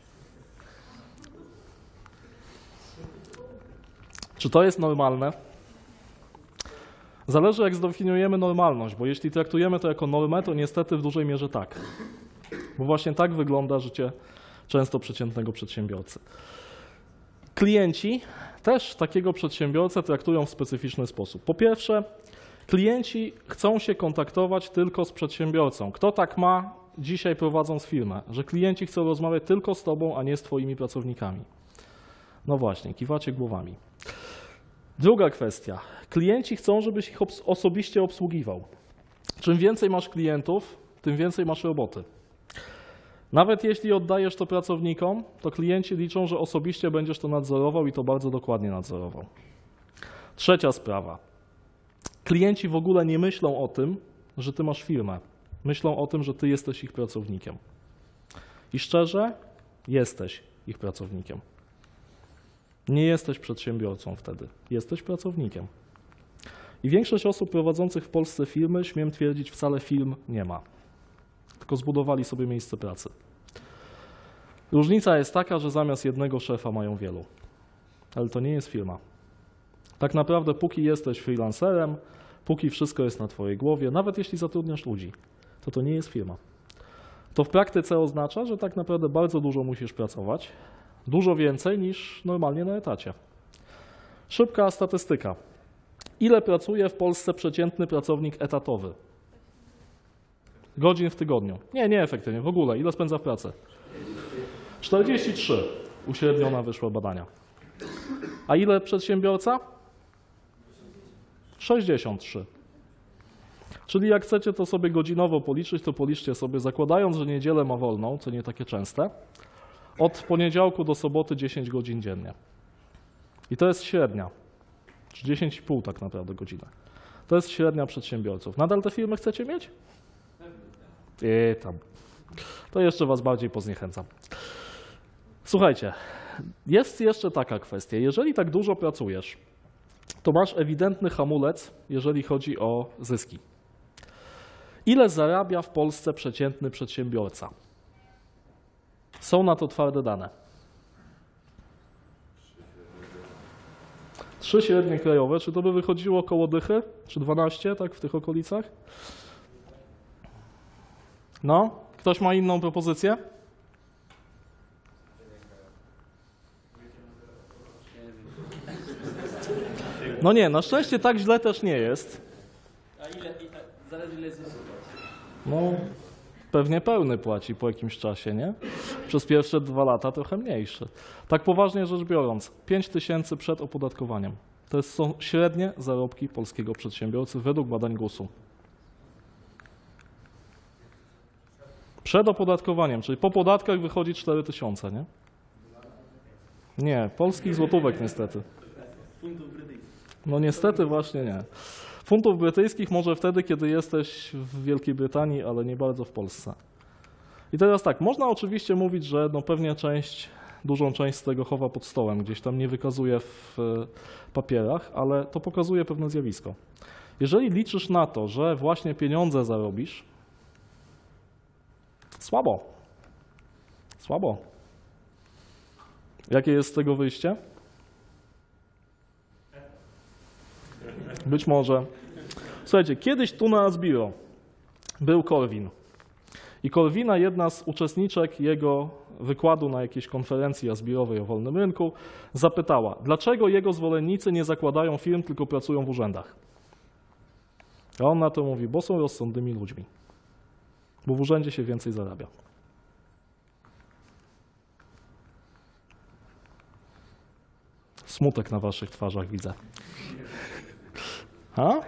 Czy to jest normalne? Zależy, jak zdefiniujemy normalność, bo jeśli traktujemy to jako normę, to niestety w dużej mierze tak. Bo właśnie tak wygląda życie często przeciętnego przedsiębiorcy. Klienci też takiego przedsiębiorcę traktują w specyficzny sposób. Po pierwsze, klienci chcą się kontaktować tylko z przedsiębiorcą. Kto tak ma dzisiaj prowadząc firmę, że klienci chcą rozmawiać tylko z tobą, a nie z twoimi pracownikami? No właśnie, kiwacie głowami. Druga kwestia. Klienci chcą, żebyś ich osobiście obsługiwał. Czym więcej masz klientów, tym więcej masz roboty. Nawet jeśli oddajesz to pracownikom, to klienci liczą, że osobiście będziesz to nadzorował i to bardzo dokładnie nadzorował. Trzecia sprawa. Klienci w ogóle nie myślą o tym, że ty masz firmę. Myślą o tym, że ty jesteś ich pracownikiem. I szczerze, jesteś ich pracownikiem. Nie jesteś przedsiębiorcą wtedy, jesteś pracownikiem. I większość osób prowadzących w Polsce firmy, śmiem twierdzić, wcale firm nie ma. Tylko zbudowali sobie miejsce pracy. Różnica jest taka, że zamiast jednego szefa mają wielu. Ale to nie jest firma. Tak naprawdę póki jesteś freelancerem, póki wszystko jest na twojej głowie, nawet jeśli zatrudniasz ludzi, to nie jest firma. To w praktyce oznacza, że tak naprawdę bardzo dużo musisz pracować, dużo więcej niż normalnie na etacie. Szybka statystyka. Ile pracuje w Polsce przeciętny pracownik etatowy? Godzin w tygodniu. Nie efektywnie, w ogóle. Ile spędza w pracy? 43. Uśredniona wyszła badania. A ile przedsiębiorca? 63. Czyli jak chcecie to sobie godzinowo policzyć, to policzcie sobie, zakładając, że niedzielę ma wolną, co nie takie częste, od poniedziałku do soboty 10 godzin dziennie. I to jest średnia. Czy 10,5 tak naprawdę godziny. To jest średnia przedsiębiorców. Nadal te firmy chcecie mieć? Tam. To jeszcze was bardziej pozniechęcam. Słuchajcie, jest jeszcze taka kwestia. Jeżeli tak dużo pracujesz, to masz ewidentny hamulec, jeżeli chodzi o zyski. Ile zarabia w Polsce przeciętny przedsiębiorca? Są na to twarde dane. 3 średnie krajowe. Czy to by wychodziło koło dychy? Czy 12, tak w tych okolicach? No, ktoś ma inną propozycję? No nie, na szczęście tak źle też nie jest. A zależy ile zyskuje? No, pewnie pełny płaci po jakimś czasie, nie? Przez pierwsze 2 lata trochę mniejszy. Tak poważnie rzecz biorąc, 5 000 przed opodatkowaniem. To są średnie zarobki polskiego przedsiębiorcy według badań GUS-u. Przed opodatkowaniem, czyli po podatkach wychodzi 4 000, nie? Nie, polskich złotówek niestety. Funtów brytyjskich. No niestety właśnie nie. Funtów brytyjskich może wtedy, kiedy jesteś w Wielkiej Brytanii, ale nie bardzo w Polsce. I teraz tak, można oczywiście mówić, że no pewnie dużą część z tego chowa pod stołem, gdzieś tam nie wykazuje w papierach, ale to pokazuje pewne zjawisko. Jeżeli liczysz na to, że właśnie pieniądze zarobisz, słabo. Słabo. Jakie jest z tego wyjście? Być może. Słuchajcie, kiedyś tu na Asbiro był Corwin. I Corwina, jedna z uczestniczek jego wykładu na jakiejś konferencji Asbirowej o wolnym rynku, zapytała, dlaczego jego zwolennicy nie zakładają firm, tylko pracują w urzędach. A on na to mówi, bo są rozsądnymi ludźmi. Bo w urzędzie się więcej zarabia. Smutek na waszych twarzach widzę. A? 65%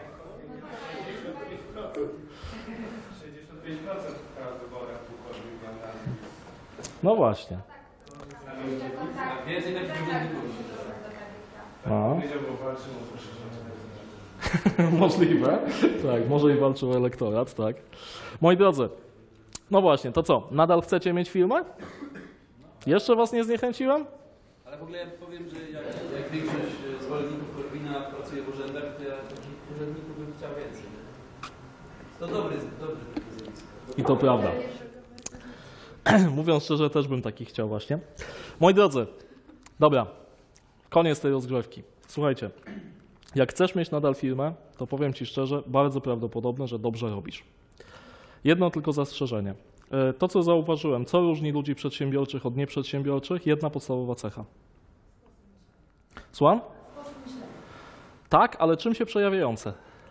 w wyborach pukowych mandatu. No właśnie. Więcej takich urzędników. A? Powiedział, bo walczył o poszerzenie. Możliwe. Tak, może i walczył o elektorat, tak. Moi drodzy, no właśnie, to co? Nadal chcecie mieć firmę? Jeszcze was nie zniechęciłem? Ale w ogóle ja powiem, że jak większość zwolenników Korwina pracuje w urzędach, to ja takich urzędników bym chciał więcej. To dobry zjawisko. I to prawda. Mówiąc szczerze, też bym taki chciał właśnie. Moi drodzy, dobra, koniec tej rozgrzewki. Słuchajcie, jak chcesz mieć nadal firmę, to powiem ci szczerze, bardzo prawdopodobne, że dobrze robisz. Jedno tylko zastrzeżenie. To, co zauważyłem, co różni ludzi przedsiębiorczych od nieprzedsiębiorczych, jedna podstawowa cecha. Słucham? Tak, ale czym się przejawiające?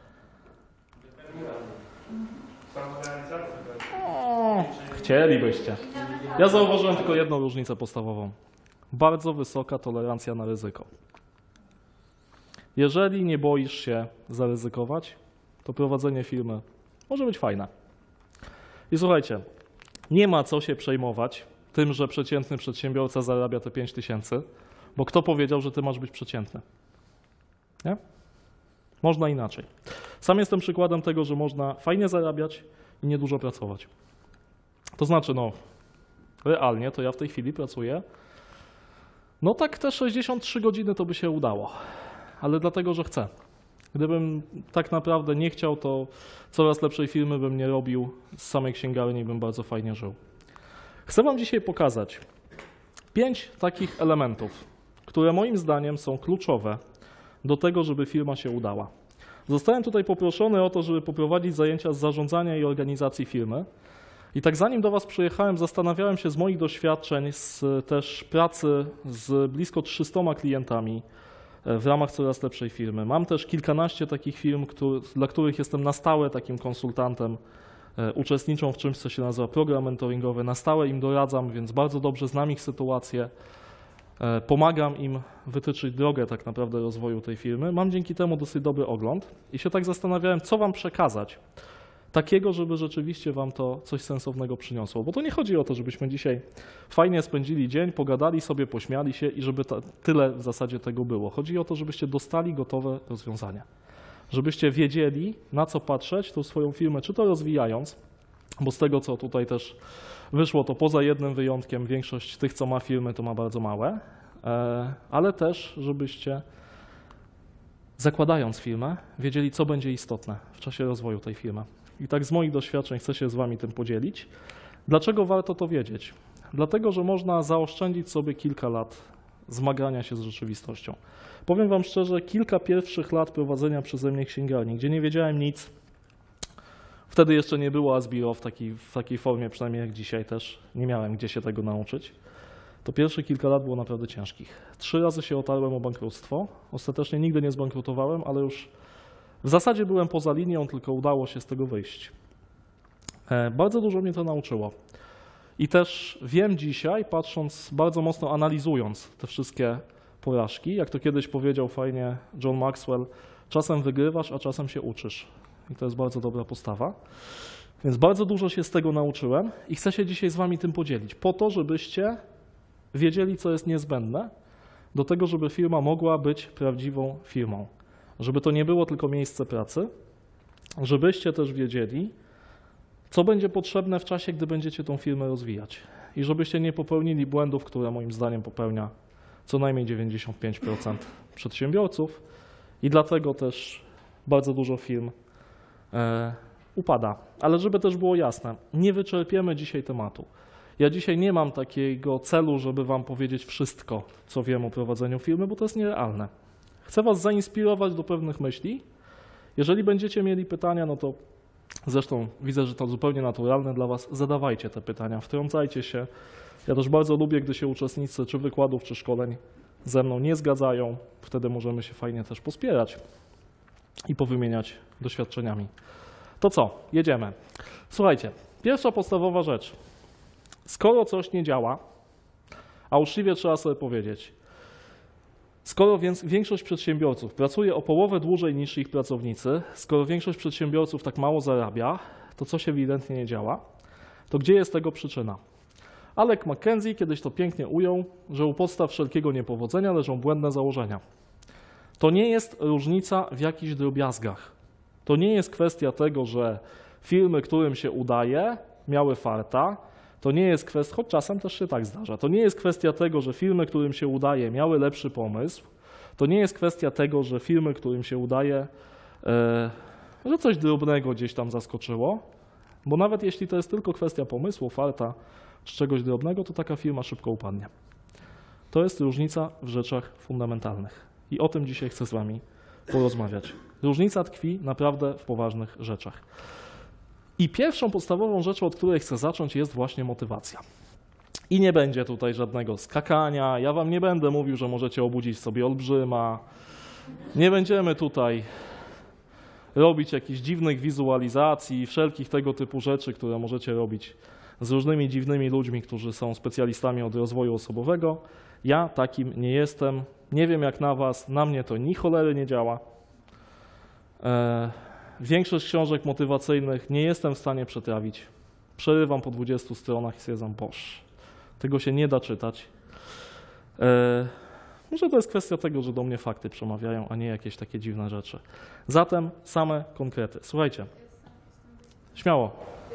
Samorealizacja. Chcielibyście. Ja zauważyłem tylko jedną różnicę podstawową. Bardzo wysoka tolerancja na ryzyko. Jeżeli nie boisz się zaryzykować, to prowadzenie firmy może być fajne. I słuchajcie, nie ma co się przejmować tym, że przeciętny przedsiębiorca zarabia te 5 000, bo kto powiedział, że ty masz być przeciętny? Nie? Można inaczej. Sam jestem przykładem tego, że można fajnie zarabiać i niedużo pracować. To znaczy, no, realnie to ja w tej chwili pracuję, no tak te 63 godziny to by się udało, ale dlatego, że chcę. Gdybym tak naprawdę nie chciał, to coraz lepszej firmy bym nie robił, z samej księgarni bym bardzo fajnie żył. Chcę wam dzisiaj pokazać 5 takich elementów, które moim zdaniem są kluczowe do tego, żeby firma się udała. Zostałem tutaj poproszony o to, żeby poprowadzić zajęcia z zarządzania i organizacji firmy. I tak zanim do was przyjechałem, zastanawiałem się z moich doświadczeń, z też pracy z blisko 300 klientami w ramach coraz lepszej firmy. Mam też kilkanaście takich firm, dla których jestem na stałe takim konsultantem, uczestniczą w czymś, co się nazywa program mentoringowy. Na stałe im doradzam, więc bardzo dobrze znam ich sytuację. Pomagam im wytyczyć drogę tak naprawdę rozwoju tej firmy. Mam dzięki temu dosyć dobry ogląd i się tak zastanawiałem, co wam przekazać takiego, żeby rzeczywiście wam to coś sensownego przyniosło. Bo to nie chodzi o to, żebyśmy dzisiaj fajnie spędzili dzień, pogadali sobie, pośmiali się i żeby tyle w zasadzie tego było. Chodzi o to, żebyście dostali gotowe rozwiązania. Żebyście wiedzieli, na co patrzeć tą swoją firmę, czy to rozwijając, bo z tego, co tutaj też wyszło, to poza jednym wyjątkiem większość tych, co ma firmy, to ma bardzo małe, ale też, żebyście zakładając firmę, wiedzieli, co będzie istotne w czasie rozwoju tej firmy. I tak z moich doświadczeń chcę się z wami tym podzielić. Dlaczego warto to wiedzieć? Dlatego, że można zaoszczędzić sobie kilka lat zmagania się z rzeczywistością. Powiem wam szczerze, kilka pierwszych lat prowadzenia przeze mnie księgarni, gdzie nie wiedziałem nic, wtedy jeszcze nie było Asbiro w takiej formie, przynajmniej jak dzisiaj też, nie miałem gdzie się tego nauczyć, to pierwsze kilka lat było naprawdę ciężkich. 3 razy się otarłem o bankructwo, ostatecznie nigdy nie zbankrutowałem, ale już w zasadzie byłem poza linią, tylko udało się z tego wyjść. Bardzo dużo mnie to nauczyło. I też wiem dzisiaj, patrząc, bardzo mocno analizując te wszystkie porażki, jak to kiedyś powiedział fajnie John Maxwell, czasem wygrywasz, a czasem się uczysz. I to jest bardzo dobra postawa. Więc bardzo dużo się z tego nauczyłem i chcę się dzisiaj z wami tym podzielić, po to, żebyście wiedzieli, co jest niezbędne do tego, żeby firma mogła być prawdziwą firmą. Żeby to nie było tylko miejsce pracy, żebyście też wiedzieli, co będzie potrzebne w czasie, gdy będziecie tą firmę rozwijać. I żebyście nie popełnili błędów, które moim zdaniem popełnia co najmniej 95% przedsiębiorców i dlatego też bardzo dużo firm upada. Ale żeby też było jasne, nie wyczerpiemy dzisiaj tematu. Ja dzisiaj nie mam takiego celu, żeby wam powiedzieć wszystko, co wiem o prowadzeniu firmy, bo to jest nierealne. Chcę was zainspirować do pewnych myśli. Jeżeli będziecie mieli pytania, no to zresztą widzę, że to zupełnie naturalne dla was, zadawajcie te pytania, wtrącajcie się. Ja też bardzo lubię, gdy się uczestnicy czy wykładów, czy szkoleń ze mną nie zgadzają. Wtedy możemy się fajnie też pospierać i powymieniać doświadczeniami. To co? Jedziemy. Słuchajcie, pierwsza podstawowa rzecz. Skoro coś nie działa, a uczciwie trzeba sobie powiedzieć, skoro więc większość przedsiębiorców pracuje o połowę dłużej niż ich pracownicy, skoro większość przedsiębiorców tak mało zarabia, to coś ewidentnie nie działa, to gdzie jest tego przyczyna? Alec McKenzie kiedyś to pięknie ujął, że u podstaw wszelkiego niepowodzenia leżą błędne założenia. To nie jest różnica w jakichś drobiazgach. To nie jest kwestia tego, że firmy, którym się udaje, miały farta. To nie jest kwestia, choć czasem też się tak zdarza, to nie jest kwestia tego, że firmy, którym się udaje, miały lepszy pomysł. To nie jest kwestia tego, że firmy, którym się udaje, że coś drobnego gdzieś tam zaskoczyło. Bo nawet jeśli to jest tylko kwestia pomysłu, farta czy czegoś drobnego, to taka firma szybko upadnie. To jest różnica w rzeczach fundamentalnych. I o tym dzisiaj chcę z wami porozmawiać. Różnica tkwi naprawdę w poważnych rzeczach. I pierwszą podstawową rzeczą, od której chcę zacząć, jest właśnie motywacja. I nie będzie tutaj żadnego skakania, ja wam nie będę mówił, że możecie obudzić sobie olbrzyma. Nie będziemy tutaj robić jakichś dziwnych wizualizacji, wszelkich tego typu rzeczy, które możecie robić z różnymi dziwnymi ludźmi, którzy są specjalistami od rozwoju osobowego. Ja takim nie jestem, nie wiem jak na was, na mnie to ni cholery nie działa. Większość książek motywacyjnych nie jestem w stanie przetrawić. Przerywam po 20 stronach i stwierdzam, boż, tego się nie da czytać. Może to jest kwestia tego, że do mnie fakty przemawiają, a nie jakieś takie dziwne rzeczy. Zatem same konkrety. Słuchajcie, śmiało.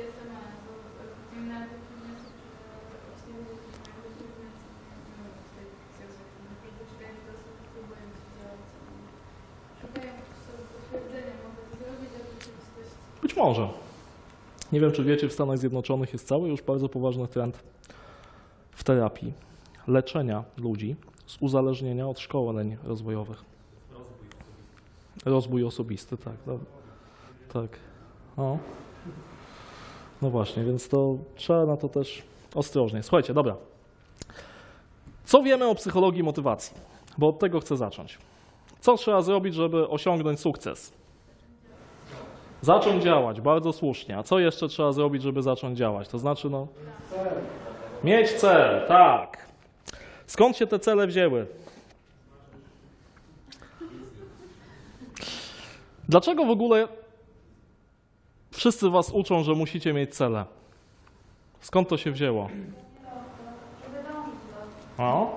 Być może. Nie wiem, czy wiecie, w Stanach Zjednoczonych jest cały już bardzo poważny trend w terapii leczenia ludzi z uzależnienia od szkoleń rozwojowych. Rozwój osobisty, tak. No, tak. O. No właśnie, więc to trzeba na to też ostrożnie. Słuchajcie, dobra. Co wiemy o psychologii motywacji? Bo od tego chcę zacząć. Co trzeba zrobić, żeby osiągnąć sukces? Zacząć działać, bardzo słusznie. A co jeszcze trzeba zrobić, żeby zacząć działać? To znaczy, no... Mieć cel, tak. Skąd się te cele wzięły? Dlaczego w ogóle wszyscy was uczą, że musicie mieć cele? Skąd to się wzięło? O?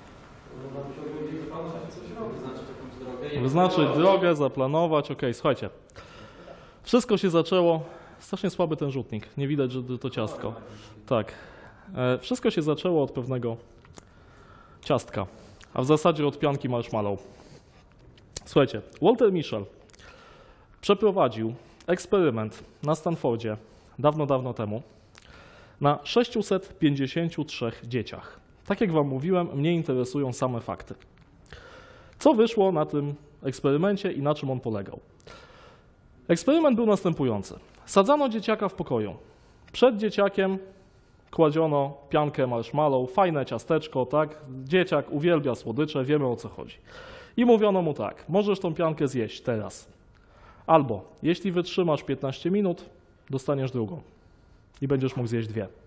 Wyznaczyć drogę, zaplanować. Okej, słuchajcie. Wszystko się zaczęło, strasznie słaby ten rzutnik, nie widać, że to ciastko. Tak. Wszystko się zaczęło od pewnego ciastka, a w zasadzie od pianki marshmallow. Słuchajcie, Walter Mischel przeprowadził eksperyment na Stanfordzie dawno, dawno temu na 653 dzieciach. Tak jak wam mówiłem, mnie interesują same fakty. Co wyszło na tym eksperymencie i na czym on polegał? Eksperyment był następujący. Sadzano dzieciaka w pokoju. Przed dzieciakiem kładziono piankę marshmallow, fajne ciasteczko, tak? Dzieciak uwielbia słodycze, wiemy o co chodzi. I mówiono mu tak, możesz tą piankę zjeść teraz. Albo, jeśli wytrzymasz 15 minut, dostaniesz drugą. I będziesz mógł zjeść 2.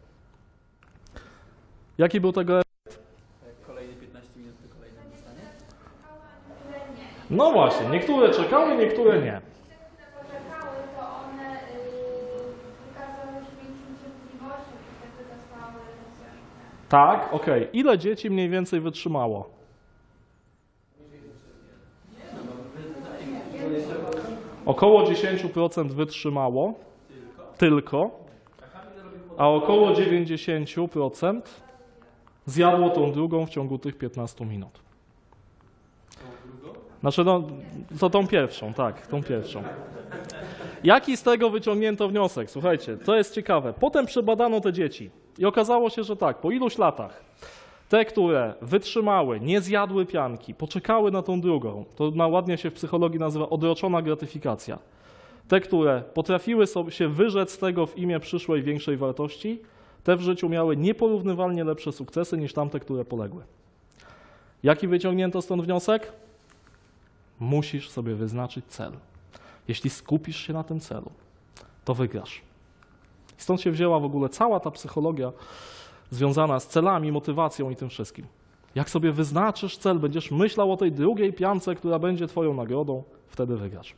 Jaki był tego efekt? Kolejne 15 minut to kolejne dostanie? No właśnie, niektóre czekały, niektóre nie. Tak, okej. Ile dzieci mniej więcej wytrzymało? Około 10% wytrzymało tylko, a około 90% zjadło tą drugą w ciągu tych 15 minut. Znaczy, no, to tą pierwszą, tak, tą pierwszą. Jaki z tego wyciągnięto wniosek? Słuchajcie, to jest ciekawe. Potem przebadano te dzieci i okazało się, że tak, po iluś latach te, które wytrzymały, nie zjadły pianki, poczekały na tą drugą, to ładnie się w psychologii nazywa odroczona gratyfikacja. Te, które potrafiły sobie się wyrzec tego w imię przyszłej większej wartości, te w życiu miały nieporównywalnie lepsze sukcesy niż tamte, które poległy. Jaki wyciągnięto stąd wniosek? Musisz sobie wyznaczyć cel. Jeśli skupisz się na tym celu, to wygrasz. Stąd się wzięła w ogóle cała ta psychologia związana z celami, motywacją i tym wszystkim. Jak sobie wyznaczysz cel, będziesz myślał o tej drugiej piance, która będzie twoją nagrodą, wtedy wygrasz.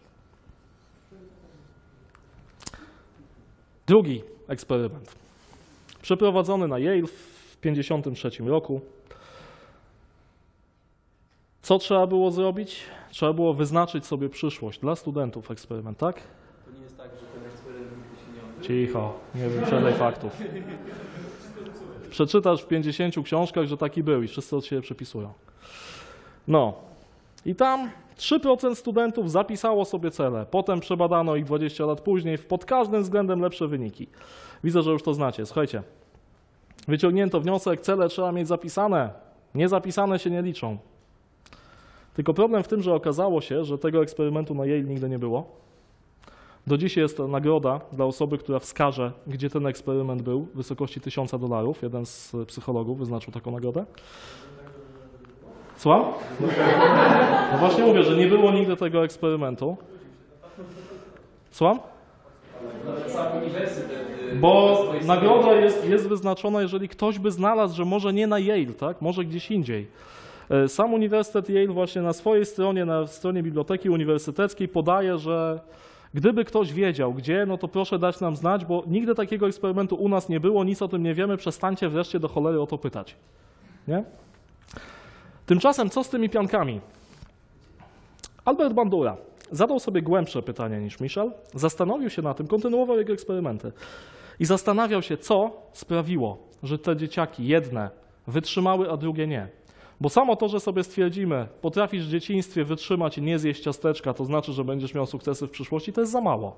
Drugi eksperyment. Przeprowadzony na Yale w 1953 roku. Co trzeba było zrobić? Trzeba było wyznaczyć sobie przyszłość dla studentów eksperyment, tak? To nie jest tak, że ten eksperyment się nie odbył. Cicho, nie wyprzedzaj faktów. Przeczytasz w 50 książkach, że taki był i wszyscy od siebie przepisują. No i tam 3% studentów zapisało sobie cele. Potem przebadano ich 20 lat później, pod każdym względem lepsze wyniki. Widzę, że już to znacie. Słuchajcie, wyciągnięto wniosek, cele trzeba mieć zapisane. Niezapisane się nie liczą. Tylko problem w tym, że okazało się, że tego eksperymentu na Yale nigdy nie było. Do dziś jest to nagroda dla osoby, która wskaże, gdzie ten eksperyment był, w wysokości $1000. Jeden z psychologów wyznaczył taką nagrodę. Słucham? No właśnie mówię, że nie było nigdy tego eksperymentu. Słucham? Sam uniwersytet. Bo nagroda jest wyznaczona, jeżeli ktoś by znalazł, że może nie na Yale, tak? Może gdzieś indziej. Sam Uniwersytet Yale właśnie na swojej stronie, na stronie Biblioteki Uniwersyteckiej podaje, że gdyby ktoś wiedział gdzie, no to proszę dać nam znać, bo nigdy takiego eksperymentu u nas nie było, nic o tym nie wiemy, przestańcie wreszcie do cholery o to pytać. Nie? Tymczasem co z tymi piankami? Albert Bandura zadał sobie głębsze pytanie niż Michel, zastanowił się na tym, kontynuował jego eksperymenty i zastanawiał się, co sprawiło, że te dzieciaki jedne wytrzymały, a drugie nie. Bo samo to, że sobie stwierdzimy, potrafisz w dzieciństwie wytrzymać i nie zjeść ciasteczka, to znaczy, że będziesz miał sukcesy w przyszłości, to jest za mało.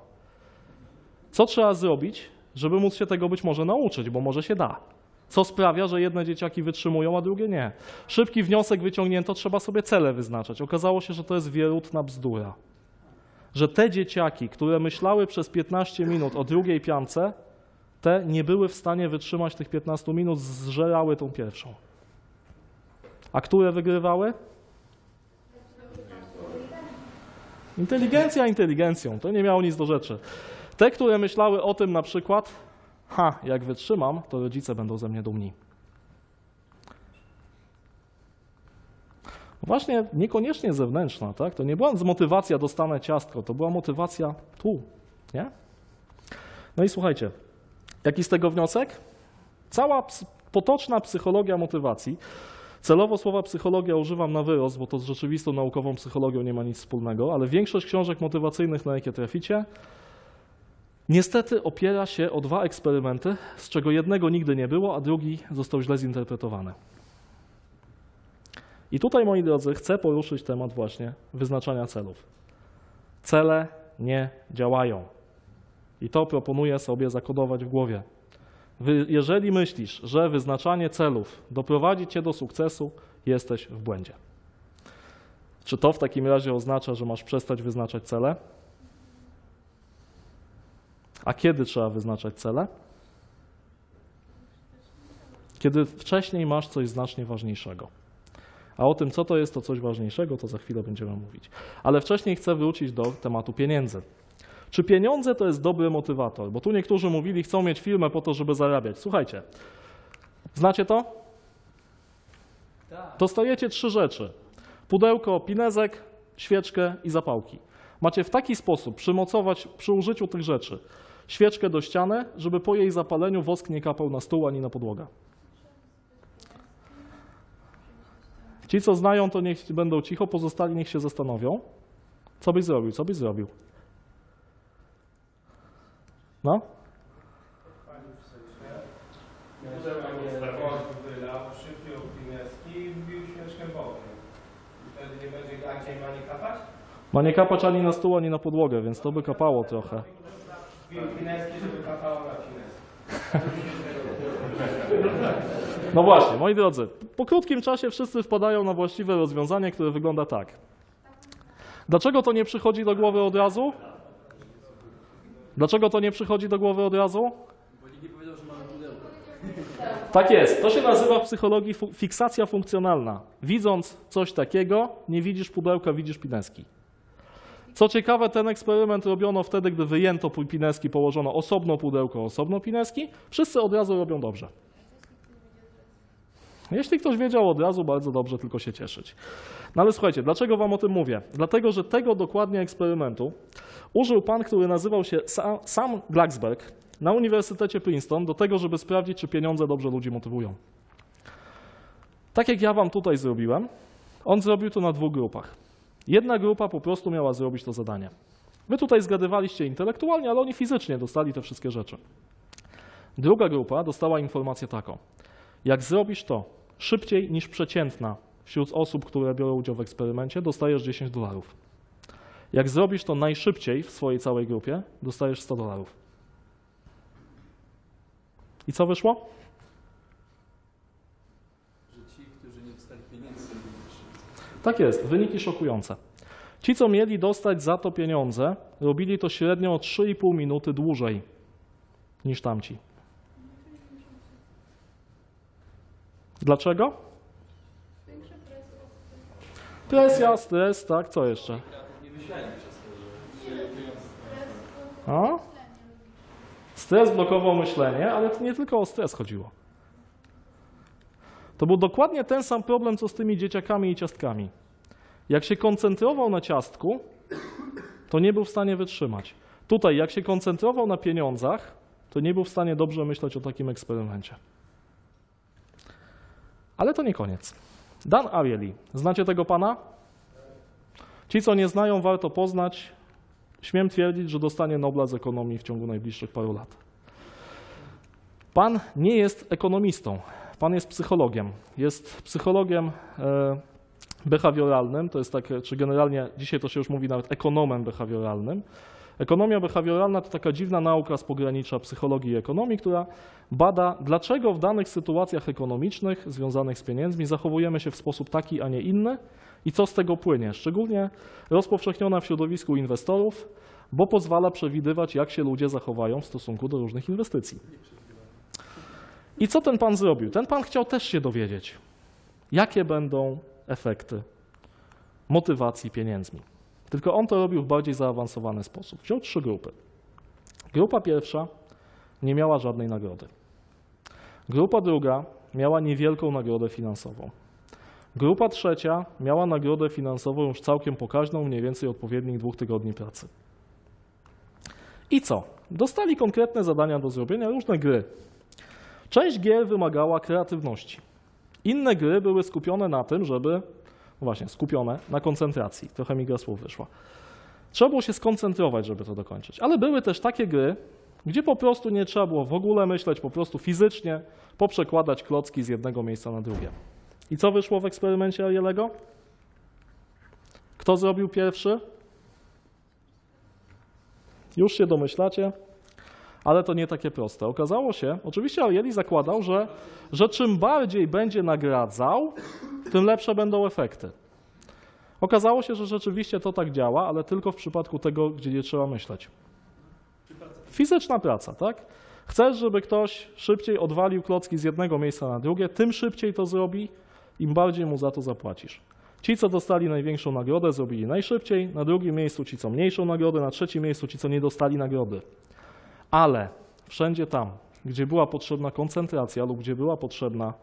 Co trzeba zrobić, żeby móc się tego być może nauczyć, bo może się da. Co sprawia, że jedne dzieciaki wytrzymują, a drugie nie. Szybki wniosek wyciągnięto, trzeba sobie cele wyznaczać. Okazało się, że to jest wierutna bzdura. Że te dzieciaki, które myślały przez 15 minut o drugiej piance, te nie były w stanie wytrzymać tych 15 minut, zżerały tą pierwszą. A które wygrywały? Inteligencja inteligencją, to nie miało nic do rzeczy. Te, które myślały o tym na przykład, jak wytrzymam, to rodzice będą ze mnie dumni. Właśnie niekoniecznie zewnętrzna, tak? To nie była motywacja dostanę ciastko, to była motywacja tu, nie? No i słuchajcie, jaki z tego wniosek? Cała potoczna psychologia motywacji. Celowo słowa psychologia używam na wyrost, bo to z rzeczywistą naukową psychologią nie ma nic wspólnego, ale większość książek motywacyjnych, na jakie traficie, niestety opiera się o 2 eksperymenty, z czego jednego nigdy nie było, a drugi został źle zinterpretowany. I tutaj, moi drodzy, chcę poruszyć temat właśnie wyznaczania celów. Cele nie działają. I to proponuję sobie zakodować w głowie. Jeżeli myślisz, że wyznaczanie celów doprowadzi cię do sukcesu, jesteś w błędzie. Czy to w takim razie oznacza, że masz przestać wyznaczać cele? A kiedy trzeba wyznaczać cele? Kiedy wcześniej masz coś znacznie ważniejszego. A o tym, co to jest to coś ważniejszego, to za chwilę będziemy mówić. Ale wcześniej chcę wrócić do tematu pieniędzy. Czy pieniądze to jest dobry motywator? Bo tu niektórzy mówili, chcą mieć firmę po to, żeby zarabiać. Słuchajcie, znacie to? Tak. Dostajecie 3 rzeczy. Pudełko, pinezek, świeczkę i zapałki. Macie w taki sposób przymocować przy użyciu tych rzeczy świeczkę do ściany, żeby po jej zapaleniu wosk nie kapał na stół ani na podłogę. Ci, co znają, to niech będą cicho, pozostali niech się zastanowią. Co byś zrobił? Co byś zrobił? No? Wylał, przypiął pineski i wbił śmieszkiem bokiem. I wtedy nie będzie ganciej ma nie kapać? Ma nie kapać ani na stół, ani na podłogę, więc to by kapało trochę. Wbił pineski, żeby kapało na pineski. No właśnie, moi drodzy, po krótkim czasie wszyscy wpadają na właściwe rozwiązanie, które wygląda tak. Dlaczego to nie przychodzi do głowy od razu? Dlaczego to nie przychodzi do głowy od razu? Bo nikt nie powiedział, że mamy pudełko. Tak jest. To się nazywa w psychologii fiksacja funkcjonalna. Widząc coś takiego, nie widzisz pudełka, widzisz pineski. Co ciekawe, ten eksperyment robiono wtedy, gdy wyjęto pineski, położono osobno pudełko, osobno pineski. Wszyscy od razu robią dobrze. Jeśli ktoś wiedział od razu, bardzo dobrze, tylko się cieszyć. No ale słuchajcie, dlaczego wam o tym mówię? Dlatego, że tego dokładnie eksperymentu użył pan, który nazywał się Sam Glaxberg na Uniwersytecie Princeton do tego, żeby sprawdzić, czy pieniądze dobrze ludzi motywują. Tak jak ja wam tutaj zrobiłem, on zrobił to na 2 grupach. Jedna grupa po prostu miała zrobić to zadanie. Wy tutaj zgadywaliście intelektualnie, ale oni fizycznie dostali te wszystkie rzeczy. Druga grupa dostała informację taką. Jak zrobisz to szybciej niż przeciętna wśród osób, które biorą udział w eksperymencie, dostajesz $10. Jak zrobisz to najszybciej w swojej całej grupie, dostajesz $100. I co wyszło? Że ci, którzy nie dostali pieniędzy, są najwyższy. Tak jest, wyniki szokujące. Ci, co mieli dostać za to pieniądze, robili to średnio o 3,5 minuty dłużej niż tamci. Dlaczego? Presja, stres, tak, co jeszcze? Nie myślałem przez to, że A? Stres blokował myślenie, ale to nie tylko o stres chodziło. To był dokładnie ten sam problem, co z tymi dzieciakami i ciastkami. Jak się koncentrował na ciastku, to nie był w stanie wytrzymać. Tutaj, jak się koncentrował na pieniądzach, to nie był w stanie dobrze myśleć o takim eksperymencie. Ale to nie koniec. Dan Ariely. Znacie tego pana? Ci, co nie znają, warto poznać. Śmiem twierdzić, że dostanie Nobla z ekonomii w ciągu najbliższych paru lat. Pan nie jest ekonomistą. Pan jest psychologiem. Jest psychologiem behawioralnym, to jest tak, czy generalnie dzisiaj to się już mówi nawet ekonomem behawioralnym. Ekonomia behawioralna to taka dziwna nauka z pogranicza psychologii i ekonomii, która bada, dlaczego w danych sytuacjach ekonomicznych związanych z pieniędzmi zachowujemy się w sposób taki, a nie inny i co z tego płynie. Szczególnie rozpowszechniona w środowisku inwestorów, bo pozwala przewidywać, jak się ludzie zachowają w stosunku do różnych inwestycji. I co ten pan zrobił? Ten pan chciał też się dowiedzieć, jakie będą efekty motywacji pieniędzmi. Tylko on to robił w bardziej zaawansowany sposób. Wziął 3 grupy. Grupa pierwsza nie miała żadnej nagrody. Grupa druga miała niewielką nagrodę finansową. Grupa trzecia miała nagrodę finansową już całkiem pokaźną, mniej więcej odpowiednich 2 tygodni pracy. I co? Dostali konkretne zadania do zrobienia, różne gry. Część gier wymagała kreatywności. Inne gry były skupione na tym, żeby właśnie, skupione na koncentracji. Trochę mi gra słów wyszła. Trzeba było się skoncentrować, żeby to dokończyć. Ale były też takie gry, gdzie po prostu nie trzeba było w ogóle myśleć, po prostu fizycznie poprzekładać klocki z jednego miejsca na drugie. I co wyszło w eksperymencie Ariely'ego? Kto zrobił pierwszy? Już się domyślacie, ale to nie takie proste. Okazało się, oczywiście Ariely zakładał, że czym bardziej będzie nagradzał, tym lepsze będą efekty. Okazało się, że rzeczywiście to tak działa, ale tylko w przypadku tego, gdzie nie trzeba myśleć. Fizyczna praca, tak? Chcesz, żeby ktoś szybciej odwalił klocki z jednego miejsca na drugie, tym szybciej to zrobi, im bardziej mu za to zapłacisz. Ci, co dostali największą nagrodę, zrobili najszybciej, na drugim miejscu ci, co mniejszą nagrodę, na trzecim miejscu ci, co nie dostali nagrody. Ale wszędzie tam, gdzie była potrzebna koncentracja lub gdzie była potrzebna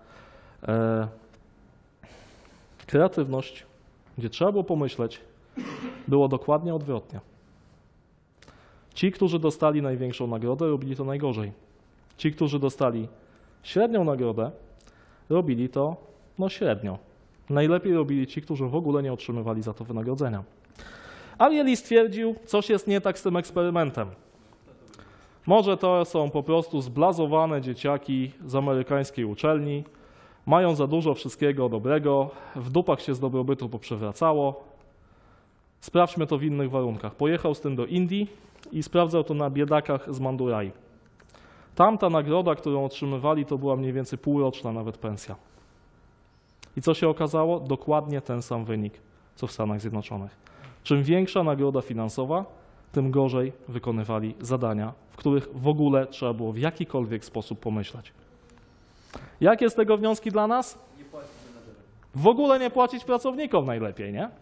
kreatywność, gdzie trzeba było pomyśleć, było dokładnie odwrotnie. Ci, którzy dostali największą nagrodę, robili to najgorzej. Ci, którzy dostali średnią nagrodę, robili to średnio. Najlepiej robili ci, którzy w ogóle nie otrzymywali za to wynagrodzenia. Ariely stwierdził, coś jest nie tak z tym eksperymentem. Może to są po prostu zblazowane dzieciaki z amerykańskiej uczelni, mają za dużo wszystkiego dobrego, w dupach się z dobrobytu poprzewracało. Sprawdźmy to w innych warunkach. Pojechał z tym do Indii i sprawdzał to na biedakach z Mandurai. Tamta nagroda, którą otrzymywali, to była mniej więcej półroczna nawet pensja. I co się okazało? Dokładnie ten sam wynik, co w Stanach Zjednoczonych. Czym większa nagroda finansowa, tym gorzej wykonywali zadania, w których w ogóle trzeba było w jakikolwiek sposób pomyśleć. Jakie z tego wnioski dla nas? Nie płacić menadżerem. W ogóle nie płacić pracownikom najlepiej, nie?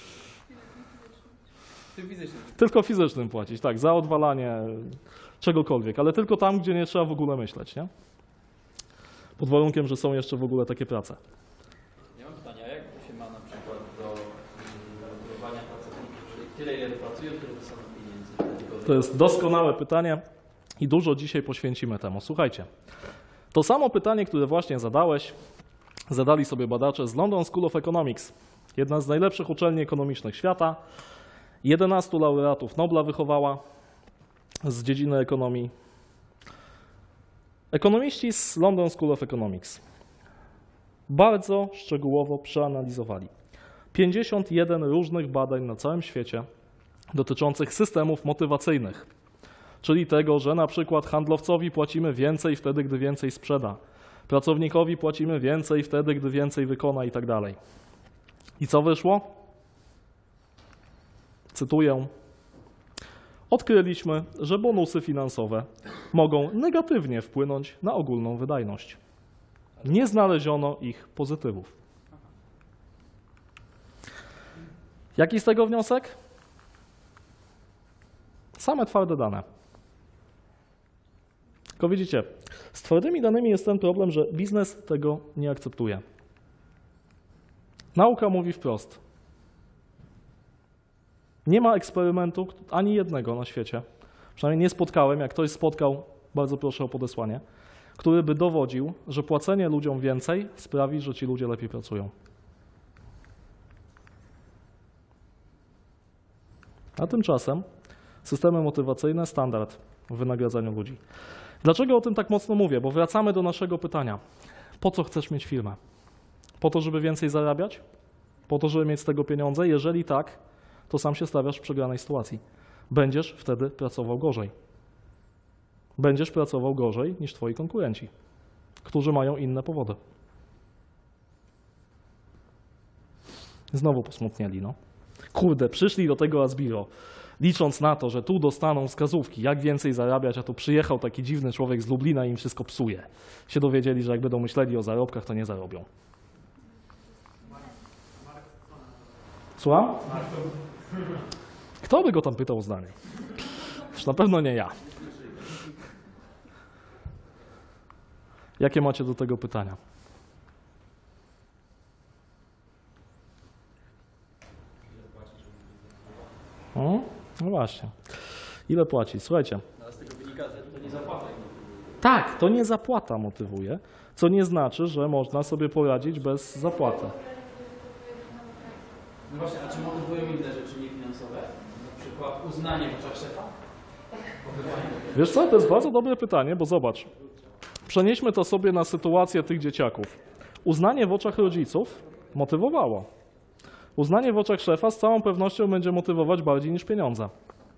Ty fizyczny. Tylko fizycznym płacić, tak, za odwalanie czegokolwiek, ale tylko tam, gdzie nie trzeba w ogóle myśleć, nie? Pod warunkiem, że są jeszcze w ogóle takie prace. Ja mam pytanie, a jak to się ma na przykład do motywowania pracowników? Czyli tyle ile pracują, tyle dostaną pieniędzy. To jest doskonałe pytanie i dużo dzisiaj poświęcimy temu. Słuchajcie, to samo pytanie, które właśnie zadałeś, zadali sobie badacze z London School of Economics. Jedna z najlepszych uczelni ekonomicznych świata. 11 laureatów Nobla wychowała z dziedziny ekonomii. Ekonomiści z London School of Economics bardzo szczegółowo przeanalizowali 51 różnych badań na całym świecie dotyczących systemów motywacyjnych, czyli tego, że na przykład handlowcowi płacimy więcej wtedy, gdy więcej sprzeda, pracownikowi płacimy więcej wtedy, gdy więcej wykona i tak dalej. I co wyszło? Cytuję. Odkryliśmy, że bonusy finansowe mogą negatywnie wpłynąć na ogólną wydajność. Nie znaleziono ich pozytywów. Jaki z tego wniosek? Same twarde dane. Tylko widzicie, z twardymi danymi jest ten problem, że biznes tego nie akceptuje. Nauka mówi wprost. Nie ma eksperymentu, ani jednego na świecie, przynajmniej nie spotkałem, jak ktoś spotkał, bardzo proszę o podesłanie, który by dowodził, że płacenie ludziom więcej sprawi, że ci ludzie lepiej pracują. A tymczasem systemy motywacyjne, standard w wynagradzaniu ludzi. Dlaczego o tym tak mocno mówię? Bo wracamy do naszego pytania. Po co chcesz mieć firmę? Po to, żeby więcej zarabiać? Po to, żeby mieć z tego pieniądze? Jeżeli tak, to sam się stawiasz w przegranej sytuacji. Będziesz wtedy pracował gorzej. Będziesz pracował gorzej niż twoi konkurenci, którzy mają inne powody. Znowu posmutnieli, no. Kurde, przyszli do tego Asbiro, licząc na to, że tu dostaną wskazówki, jak więcej zarabiać, a tu przyjechał taki dziwny człowiek z Lublina i im wszystko psuje. Się dowiedzieli, że jak będą myśleli o zarobkach, to nie zarobią. Słucham? Kto by go tam pytał o zdanie? Już na pewno nie ja. Jakie macie do tego pytania? No właśnie. Ile płaci? Słuchajcie. A z tego wynika, że to nie zapłata. Tak, to nie zapłata motywuje, co nie znaczy, że można sobie poradzić bez zapłaty. No właśnie, a czy motywują inne rzeczy niefinansowe? Na przykład uznanie w oczach szefa? Wiesz co, to jest bardzo dobre pytanie, bo zobacz. Przenieśmy to sobie na sytuację tych dzieciaków. Uznanie w oczach rodziców motywowało. Uznanie w oczach szefa z całą pewnością będzie motywować bardziej niż pieniądze.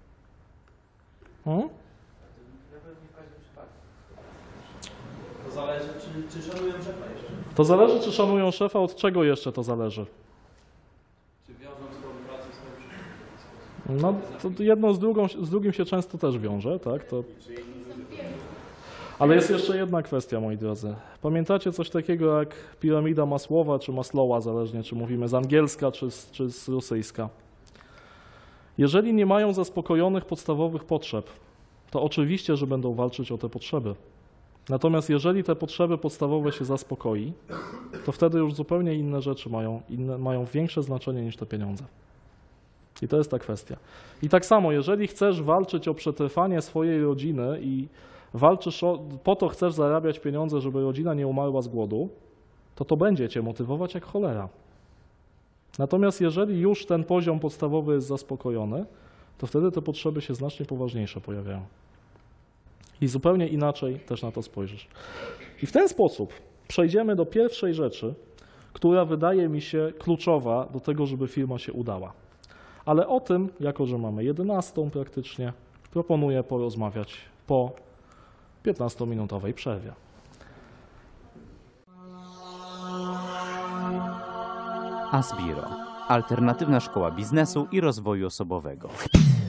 To zależy, czy szanują szefa jeszcze. To zależy, czy szanują szefa, od czego jeszcze to zależy. Czy wiążą swoją pracę z swoim szefem? No, to jedno z drugim się często też wiąże, tak? To... Ale jest jeszcze jedna kwestia, moi drodzy. Pamiętacie coś takiego jak piramida Masłowa czy Maslowa, zależnie czy mówimy z angielska czy z rosyjska. Jeżeli nie mają zaspokojonych podstawowych potrzeb, to oczywiście, że będą walczyć o te potrzeby. Natomiast jeżeli te potrzeby podstawowe się zaspokoi, to wtedy już zupełnie inne rzeczy mają większe znaczenie niż te pieniądze. I to jest ta kwestia. I tak samo, jeżeli chcesz walczyć o przetrwanie swojej rodziny i walczysz po to chcesz zarabiać pieniądze, żeby rodzina nie umarła z głodu, to będzie cię motywować jak cholera. Natomiast jeżeli już ten poziom podstawowy jest zaspokojony, to wtedy te potrzeby się znacznie poważniejsze pojawiają. I zupełnie inaczej też na to spojrzysz. I w ten sposób przejdziemy do pierwszej rzeczy, która wydaje mi się kluczowa do tego, żeby firma się udała. Ale o tym, jako że mamy 11 praktycznie, proponuję porozmawiać po 15-minutowej przerwie. Asbiro. Alternatywna szkoła biznesu i rozwoju osobowego.